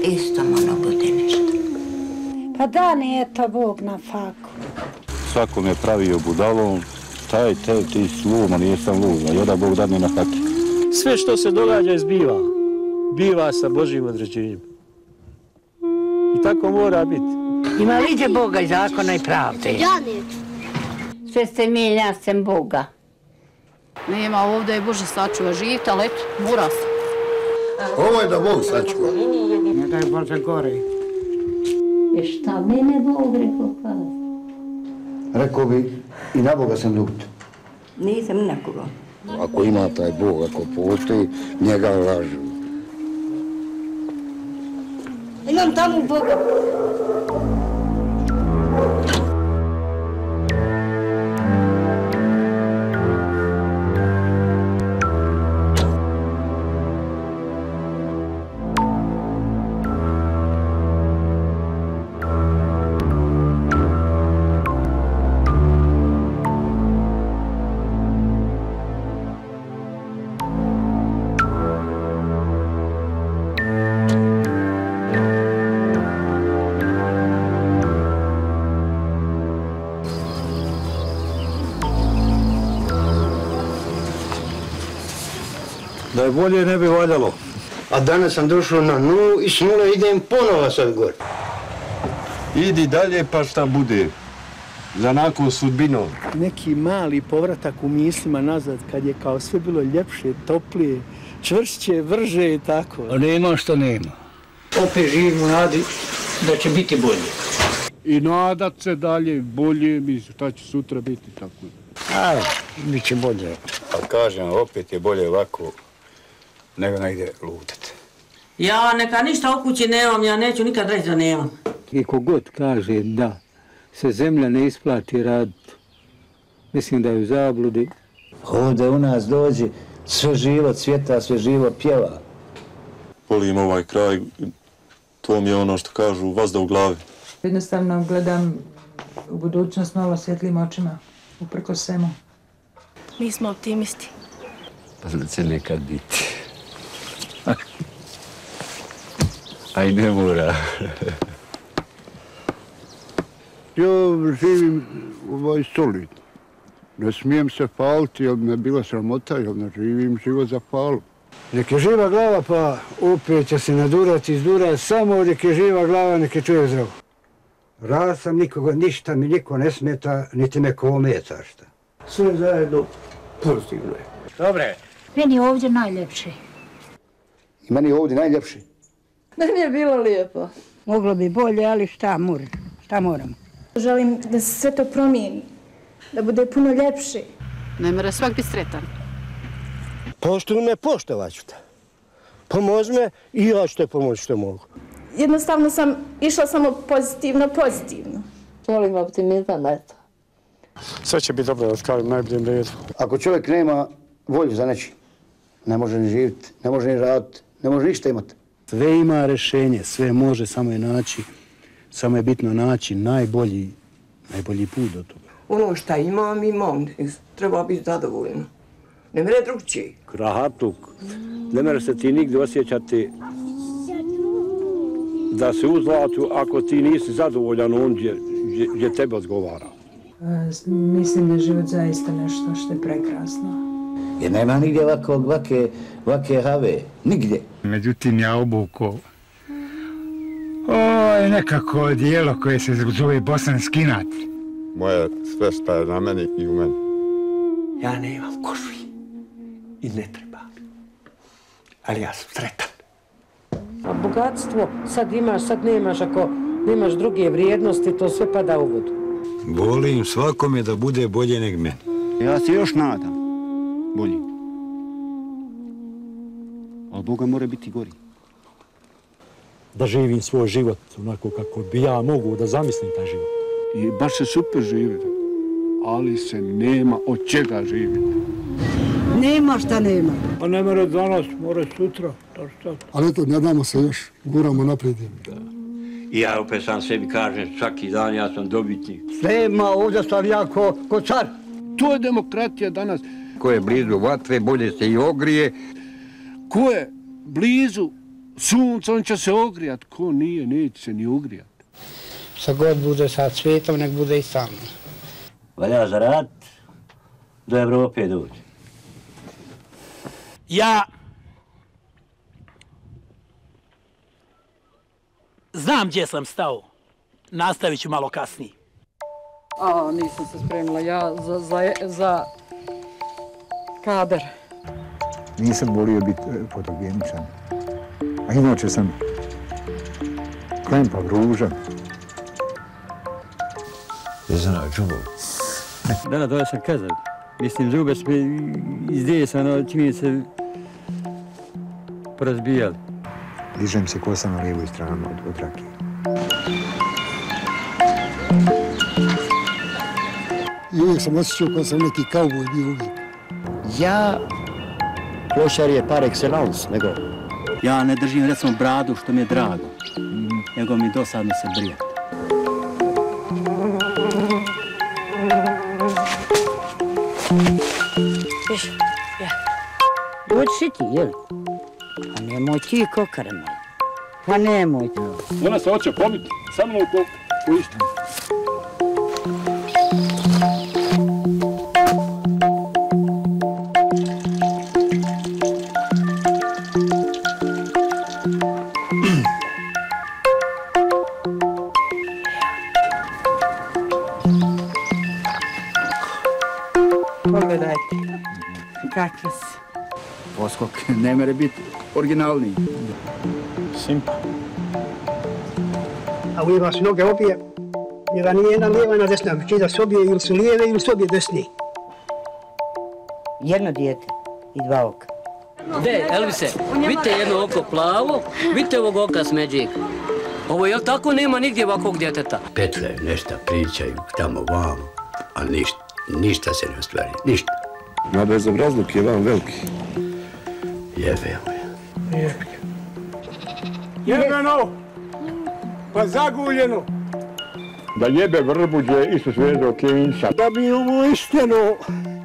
isto ono bude nešto.
Pa da nije to Bog na faku.
Svako me pravio budalom, taj, te, ti si lud, a nisam lud, a jedan Bog dadne na haki.
Sve što se događa izbiva, biva sa Božjim određenjem. I tako mora biti.
Ima liđe Boga i zakona i pravde.
Ja neću.
Sve ste mijenja sem Boga.
Nema ovdje je Bože sačuva živjeti, ali eto, mora se.
Ovo je da Bog sačuva.
Ne daj Bože gore.
I šta mene Bog rekao kada?
Rekao bi, i na Boga sam ljut.
Nisam nikoga.
Ako ima taj Bog, ako postoji, njega lažu.
Imam tamo Boga.
Da je bolje ne bi valjalo.
A danas sam došao na nulu i s nule idem ponovo sad gore.
Idi dalje pa šta bude. Za nakon sudbinom.
Neki mali povratak u mislima nazad kad je kao sve bilo ljepše, toplije, čvršće, vrže i tako.
A nema što nema. Opet živim u nadi da će biti bolje.
I nadat se dalje, bolje mi šta će sutra biti tako.
Aj, bit će bolje.
Pa kažem, opet je bolje ovako nego negdje lutat.
Ja neka ništa u kući nemam, ja neću nikad reći da nemam.
I kogod kaže da se zemlja ne isplati raditi, mislim da je u zabludi.
Ovdje u nas dođe, sve živo cvjeta, sve živo pjeva.
Volim ovaj kraj, to mi je ono što kažu, vazda u glavi.
Jednostavno gledam u budućnost malo svjetlim očima, uprko svemu.
Mi smo optimisti.
Pa da će nekad biti. Aj ne mora.
Ja živim ovaj solidno. Ne smijem se paliti, jer me bila sramota, jer ne živim život za palu.
Nek je živa glava, pa opet će se nadurati, izdurati, samo nek je živa glava, nek je čovjek zdrav. Rad sam nikoga, ništa mi niko ne smeta, niti me ko ometa šta. Sve zajedno pozitivno je.
Dobre.
Meni je ovdje najljepše.
I meni je ovdje najljepše.
Meni je bilo lijepo.
Moglo bi bolje, ali šta moram, šta moram.
Želim da se sve to promijeni, da bude puno ljepše.
Ne mora svak biti sretan.
Poštuj me, poštovat ću te. Pomozi me i ja ću te pomoći što mogu.
Jednostavno sam išla samo pozitivno, pozitivno.
Volim optimizam, eto.
Sve će biti dobro, da skalim najboljem redu.
Ako čovjek nema volju za nečim, ne može ni živjeti, ne može ni raditi, ne može ništa imati.
Sve ima rješenje, sve može, samo je naći, samo je bitno naći najbolji, najbolji put do toga.
Ono šta imam, imam, treba biti zadovoljno. Ne mre drugčije.
Krahatuk, ne mere se ti nigdje osjećati da se u zlatu ako ti nisi zadovoljan on gdje, gdje, gdje tebe odgovara.
Mislim da je život zaista nešto što je prekrasno.
Jer nema nigdje ovako, ovake, ovake have, nigdje.
Međutim, ja obuko oj, nekako dijelo koje se zove bosanski inat.
Moje sve šta je na meni i u meni.
Ja nemam košulje i ne treba. Ali ja sam sretan.
A bogatstvo, sad imaš, sad nemaš, ako nemaš druge vrijednosti, to sve pada u vodu.
Volim svakome da bude bolje nego meni.
Ja se još nadam. Bolji. Ali Boga mora biti gori.
Da živim svoj život onako kako bi ja mogu da zamislim taj život.
I baš se super živi, ali se nema od čega živjeti.
Nema šta nema.
Pa ne mora danas, mora sutra.
Ali eto, ne damo se još, guramo naprijed.
I ja opet sam sebi kažem, svaki dan ja sam dobitnik.
Nema, ovdje sam ja ko, ko car.
To je demokratija danas.
Ko je blizu vatre, bolje se i ogrije.
Ko je blizu sunca, on će se ogrijat. Ko nije, neće se ni ogrijat.
Šta god bude sa svijetom, nek bude i sa mnom.
Valja zarad do Evrope doći.
Ja znam gdje sam stao. Nastavit ću malo kasnije.
A, nisam se spremila. Ja za, za, za kader.
Nisam volio biti fotogeničan. A inače sam klempav, ružan.
Ne znam, džubo.
Da, to sam kazao. Mislim, zube smo iz desana, čini se porazbijali.
Dižem se kosa na lijevoj stranu od, od rakije.
I uvijek sam osjećao kao sam neki kauboj bio uvijek.
Ja, klošar je par excellence, nego...
Ja ne držim recimo bradu što mi je drago, nego mi dosadno se brije.
Viš, ja. Dođi si ti, jel? A nemoj ti kokare moj. Pa nemoj to.
Ona se hoće pobiti, sa mnom ko, ko isto.
Pogledajte, kakve su.
Poskok ne mere biti originalniji.
Simpa.
A ujeva su noge obje, jer da nije jedna lijeva, jedna desna. Či da su obje ili su lijeve ili su obje desni.
Jedno dijete i dva oka.
De, Elvise, vidite jedno oko plavo, vidite ovog oka smeđeg. Ovo jel tako nema nigdje ovakvog djeteta?
Petle nešto pričaju tamo vam, ali ništa, ništa se ne ostvari, ništa.
Ma bezobrazluk je vam veliki.
Jebe moja.
Jebe. Jebeno! Pa zaguljeno!
Da jebe vrbuđe Isus vezao klinca.
Da bi ovo istino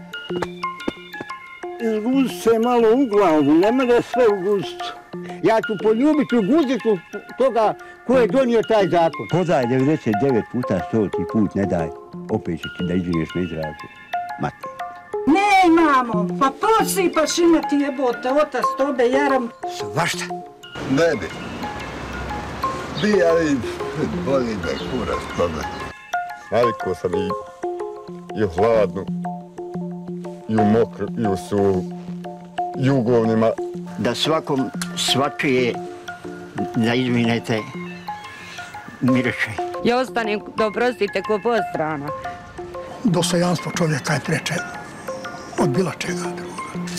izguzit se malo u glavu, ne mene sve uguzit. Ja ću poljubiti u guzicu toga ko je donio taj zakon.
Podaj devedeset devet puta stoti put, ne daj. Opet će ti da iđuješ na izrazu. Mate.
Ne, mamo, pa posipaš imati jebote, otac tobe jaram.
Svašta.
Ne bi. Bi, ali boli me kurac toga. Navikao sam i, i u hladnu, i u mokru, i u suvu, i u govnima.
Da svakom svačije, da izvinete, miriše.
Ja ostanem, da oprostite, ko postrana.
Dostojanstvo čovjeka je preče od bilo čega druga.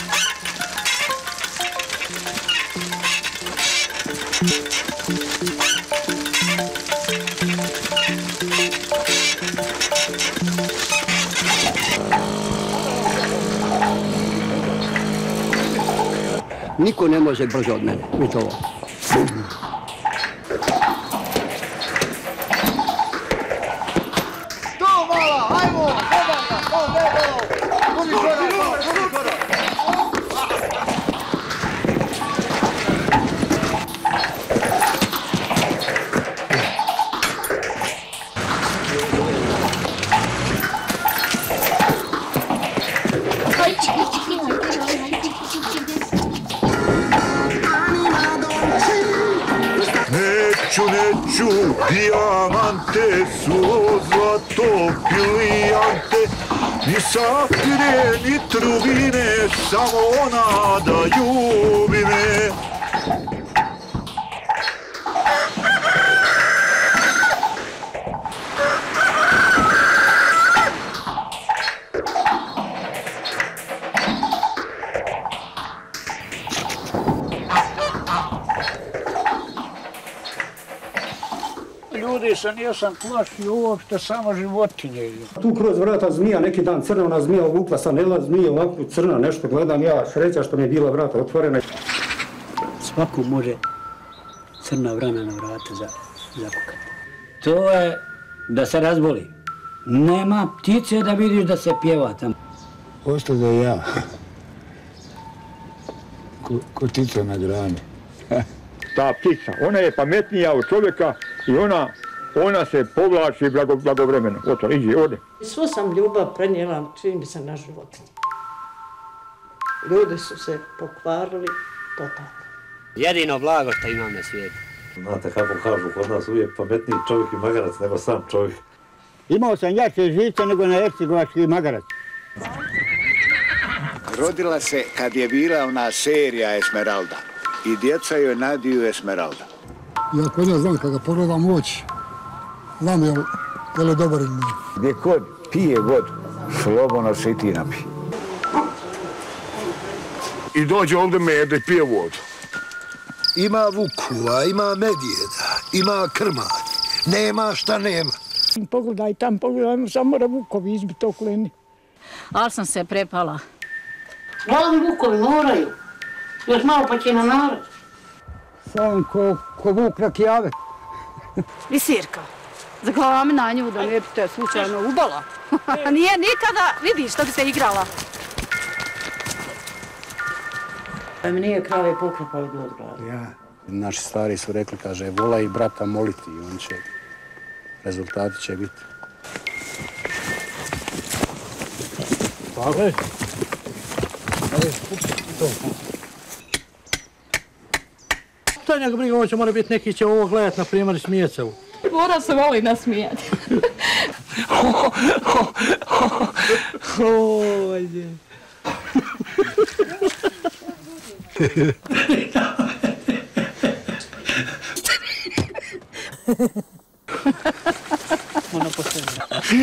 Niko ne može brže od mene, vidite ovo.
Neću, neću, dijamante su zlato brilijante, ni safire, ni trubine, samo ona da ljubi me.
Ljudi se nisam plašio uopšte, samo životinje. Tu kroz vrata zmija, neki dan crna ona zmija uvukla sa nela, zmija ovako crna, nešto gledam ja, sreća što mi je bila vrata otvorena.
Svako može crna vrana na vrata za, zakukati. To je da se razboli. Nema ptice da vidiš da se pjeva tamo.
Ostao da ja. Ko, ko ptica na grani.
ta ptica. Ona je pametnija od čovjeka i ona, ona se povlači blago, blagovremeno. Oto, iđi, ode.
Svu sam ljubav prenijela, čini mi se, na životinje. Ljudi su se pokvarili totalno.
Jedino blago što imam na svijetu.
Znate kako kažu kod nas, uvijek pametniji čovjek i magarac nego sam čovjek.
Imao sam jače živce nego na hercegovački magarac.
Rodila se kad je bila ona serija Esmeralda i djeca joj nadiju Esmeralda.
Ja kod nas znam, kad ga pogledam u oči, znam je li dobar ili nije.
Gdje kod pije vodu, slobodno se i ti napi.
I dođe ovdje med i pije vodu.
Ima vukova, ima medvjeda, ima krmad, nema šta nema.
Pogledaj tam, pogledaj, samo mora vukovi izbiti okolini.
Ali sam se prepala.
Glavi vukovi moraju. Još malo pa će na narod.
Sam ko, ko vuk na kijave.
Visirka. Za glavom na nju da ne bi te slučajno ubala. Nije nikada, vidiš što bi se igrala.
A mi nije krave pokrepali do odgrada.
Ja. Naši stari su rekli, kaže, volaj brata moliti i on će, rezultati će biti.
Tako je. To je njega briga, ovo će mora biti, neki će ovo gledat, na primjer, i smijet se.
Mora se voli nasmijati.
Ovdje.
Ono posljedno.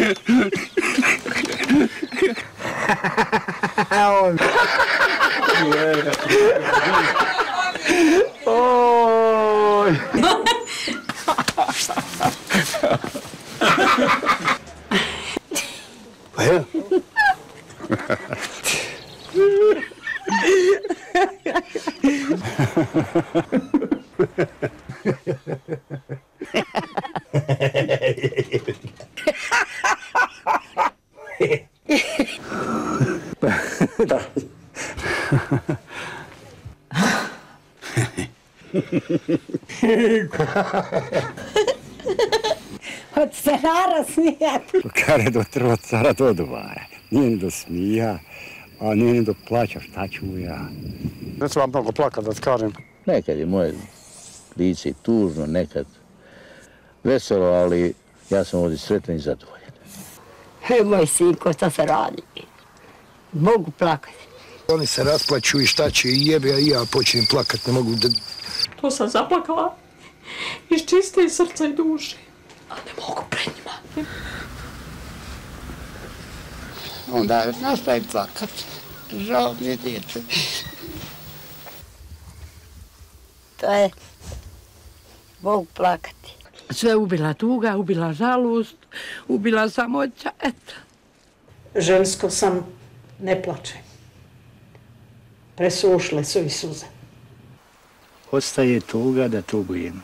Oj!
Pa je?
Od stanara smijati.
Kare do trva cara do dvara. Nije ni do smija, a nije ni do plaća, šta ću ja. Ne ću vam mnogo plakat da skarim.
Nekad je moje lice tužno, nekad veselo, ali ja sam ovdje sretan i zadovoljan.
Hej, moj sinko, šta se radi? Mogu plakati.
Oni se rasplaću i šta će i jebe, a i ja počnem plakat, ne mogu da...
To sam zaplakala iz čiste srca i duše, a ne mogu pred njima.
Onda nastaje plakat. Žao mi je djece.
To je... Mogu plakati.
Sve ubila tuga, ubila žalost, ubila samoća, eto.
Žensko sam, ne plačem. Presušle su i suze.
Ostaje tuga da tugujem.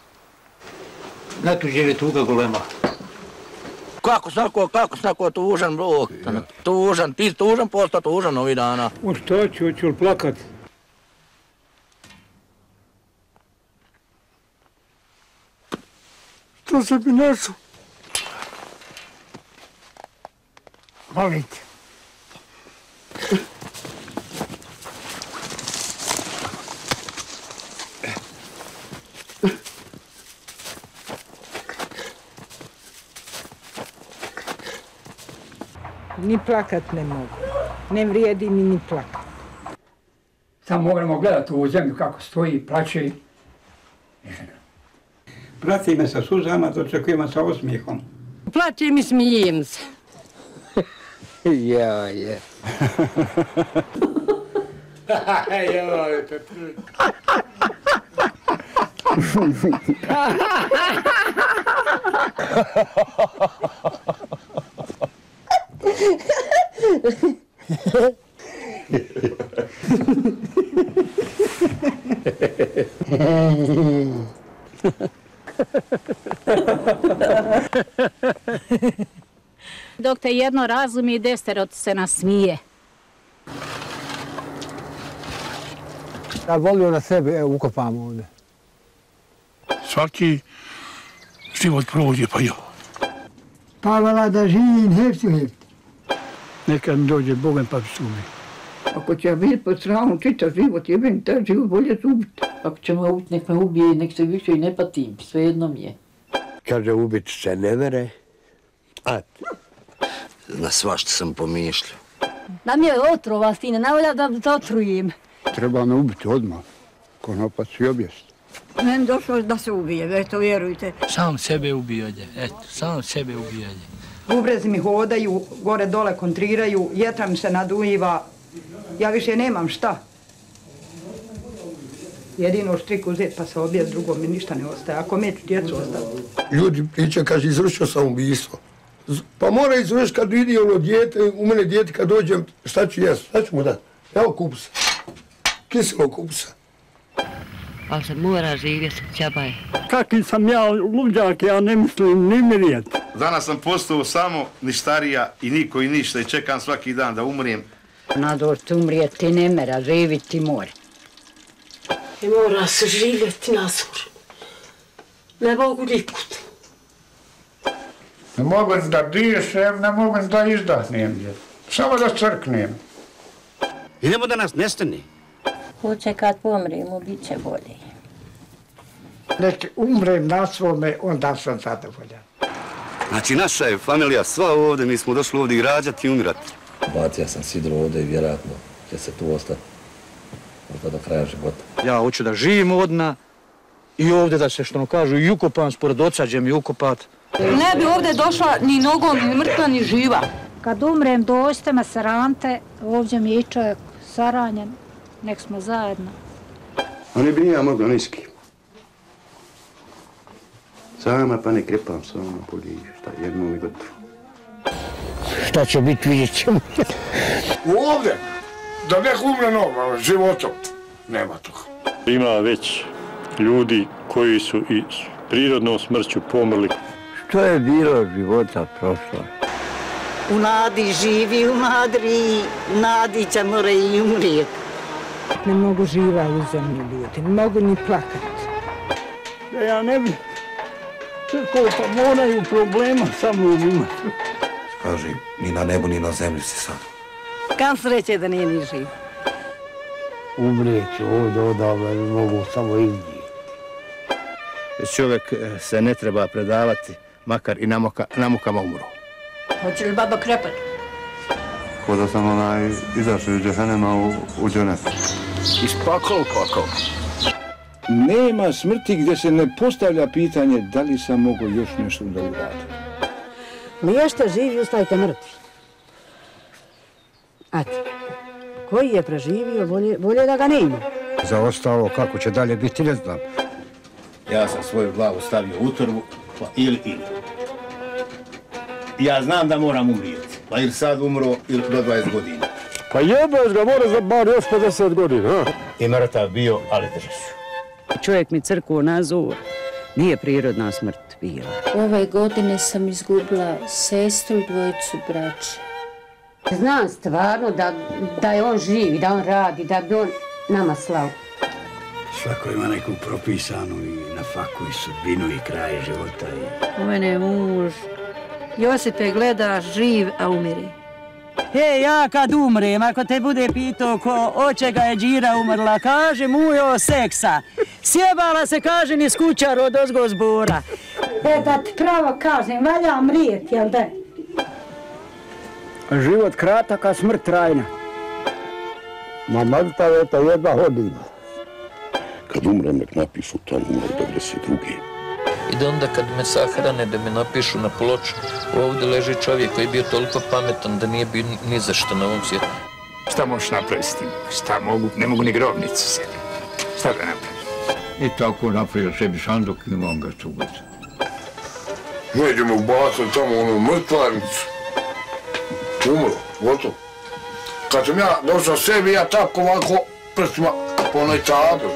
Na tu živi tuga golema. Kako snako, kako snako tužan, bro, tužan, ti tužan, posta tužan ovih dana.
O što ću, hoću li plakat?
Što se bi našao?
Molim te.
Ni plakat ne mogu. Ne vrijedi mi ni plakat.
Samo moramo gledati ovu zemlju kako stoji, plaće.
Prati me sa suzama, dočekujemo sa osmijehom.
Plačem i smijem se.
Ja, je.
Joj, to je...
Dok te jedno razumi, desterot se nasmije.
Ja volio da sebe evo, ukopam ovdje.
Svaki život prođe, pa jo.
Pa vala da živim hefti hefti.
Nekad mi dođe Bogem pa sumi.
Ako će ja biti pod sramom čitav život, jebem taj život bolje ubiti.
Ako će me ubiti, nek me ubije, nek se više i ne patim, svejedno mi je.
Kaže, ubiti se ne mere. A
na svašta sam pomišljao.
Da mi je otrova, Stine, ne volja da te otrujem.
Treba me ubiti odmah, konopac i objest.
Meni došlo da se ubije, eto, vjerujte.
Sam sebe ubijanje, eto, sam sebe ubijanje.
Bubrezi mi hodaju, gore dole kontriraju, jetra mi se nadujiva. Ja više nemam šta. Jedino štrik uzeti pa se objest, drugo mi ništa ne ostaje. Ako meću djecu ostaviti.
Ljudi pričaju, kaže, izvršio sam ubistvo. Pa mora izvršiti kad vidi ono dijete, u mene dijete kad dođem, šta ću jesti, šta ću mu dati? Evo kupsa, kiselo kupsa.
Ali se mora živjeti, džabaj.
Kakvi sam ja luđak, ja ne mislim ni mirjet.
Danas sam postao samo ništarija i niko i ništa i čekam svaki dan da umrijem.
Nadošće umrijeti ne mera, živjeti mora.
I mora se živjeti nazor. Ne mogu nikud.
Ne mogu da dišem, ne mogu da izdahnem. Samo da crknem.
Idemo da nas nestane.
Hoće kad pomremo, bit će bolje.
Nek umrem na svome, onda sam zadovoljan.
Znači, naša je familija sva ovdje, mi smo došli ovdje i rađati i umirati.
Bacio sam sidro ovdje i vjerojatno će se tu ostati do kraja života.
Ja hoću da živim odna i ovdje da se, što nam kažu, i ukopam, spored oca će mi ukopat.
Ne bi ovdje došla ni nogom, ni mrtva, ni živa. Kad umrem, dođite me sarante, ovdje mi je i čovjek saranjen, nek smo zajedno.
Oni bi nija mogla niski. Sama pa ne krepam, sama bolje, šta jedno i gotovo.
Šta će biti, vidjet ćemo.
Ovdje, da neko umre normalno, životom, nema toga.
Ima već ljudi koji su i prirodnom smrću pomrli.
Što je bilo života prošlo?
U nadi živi, u nadi, u nadi će mora i umrijeti.
Ne mogu živa u zemlji ljudi, ne mogu ni plakati.
Da ja ne bi čekao, pa moraju problema sa mnom imati.
Kaži, ni na nebu, ni na zemlji si sad.
Kam sreće da nije ni živ.
Umrijeću ovdje odavle, mogu samo izdjeti.
Čovjek se ne treba predavati, makar i na mukama umru.
Hoće li baba krepati?
Ko da sam onaj izašao iz džehenema u, u dženet.
Ispakao pakao.
Nema smrti gdje se ne postavlja pitanje da li sam mogao još nešto da uradim.
Liješte živi, ustajte mrtvi. Ati, koji je preživio, bolje, bolje da ga ne ima.
Za ostalo, kako će dalje biti, ne znam.
Ja sam svoju glavu stavio u torbu, pa ili ili. Ja znam da moram umrijeti, pa ili sad umro ili do dvadeset godina.
Pa jebeš ga, mora za bar još pedeset godina, ha?
I mrtav bio, ali držaš.
Čovjek mi crkuo na zor. Nije prirodna smrt bila.
Ove godine sam izgubila sestru i dvojicu braće.
Znam stvarno da, da je on živ, da on radi, da bi on nama slao.
Svako ima neku propisanu i na faku i sudbinu i kraj života. I...
U mene je muž. Josipe, gledaš živ, a umiri.
He, ja kad umrem, ako te bude pitao ko od čega je Đira umrla, kaže mujo seksa. Sjebala se, kaže, ni skućar od ozgo zbora.
E, da ti pravo kažem, valja mrijet, jel da?
Život kratak, a smrt trajna. Ma mrtav je to jedna hodina.
Kad umrem, nek napišu tamo umro devedeset druge.
I da onda kad me sahrane da me napišu na ploču, ovdje leži čovjek koji je bio toliko pametan da nije bio ni za što na ovom svijetu.
Šta možeš napraviti s tim? Šta mogu? Ne mogu ni grobnicu sebi. Šta da napravim?
I tako napravio sebi sanduk i mogu ga čuvati.
Neđemo ubacati tamo onu mrtvarnicu. Umro, gotovo. Kad sam ja došao sebi, ja tako ovako prstima po onoj tabli.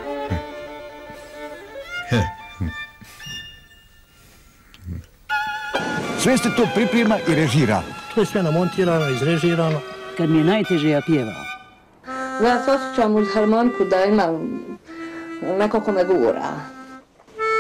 Sve ste to priprema i režira.
To je sve namontirano, izrežirano.
Kad mi je najteže, ja pjevam.
Ja se osjećam uz harmoniku da imam neko ko me gura.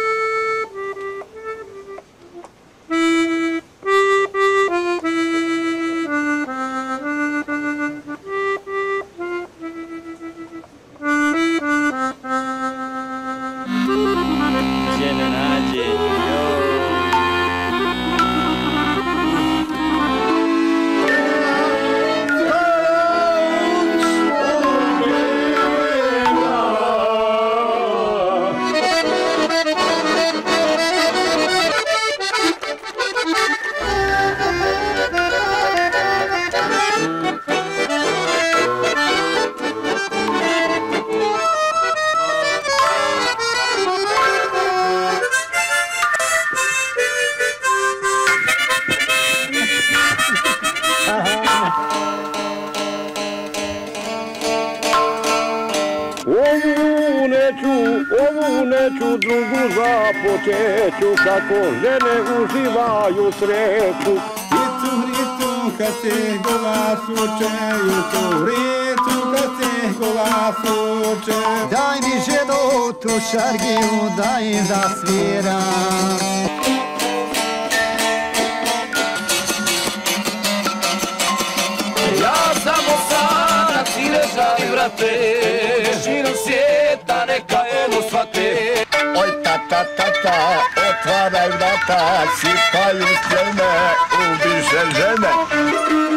neću drugu započeću, kako žene uživaju sreću.
Ritu, ritu, kad se gova slučaju, tu ritu, kad se gova slučaju.
Daj mi ženo tu šargiju, daj da sviram.
Ja sam osanac i ležali vrate, širom svijeta neka ovo shvate.
Oj tata, tata, otvaraj vrata, sipaju stjene, ubiše žene.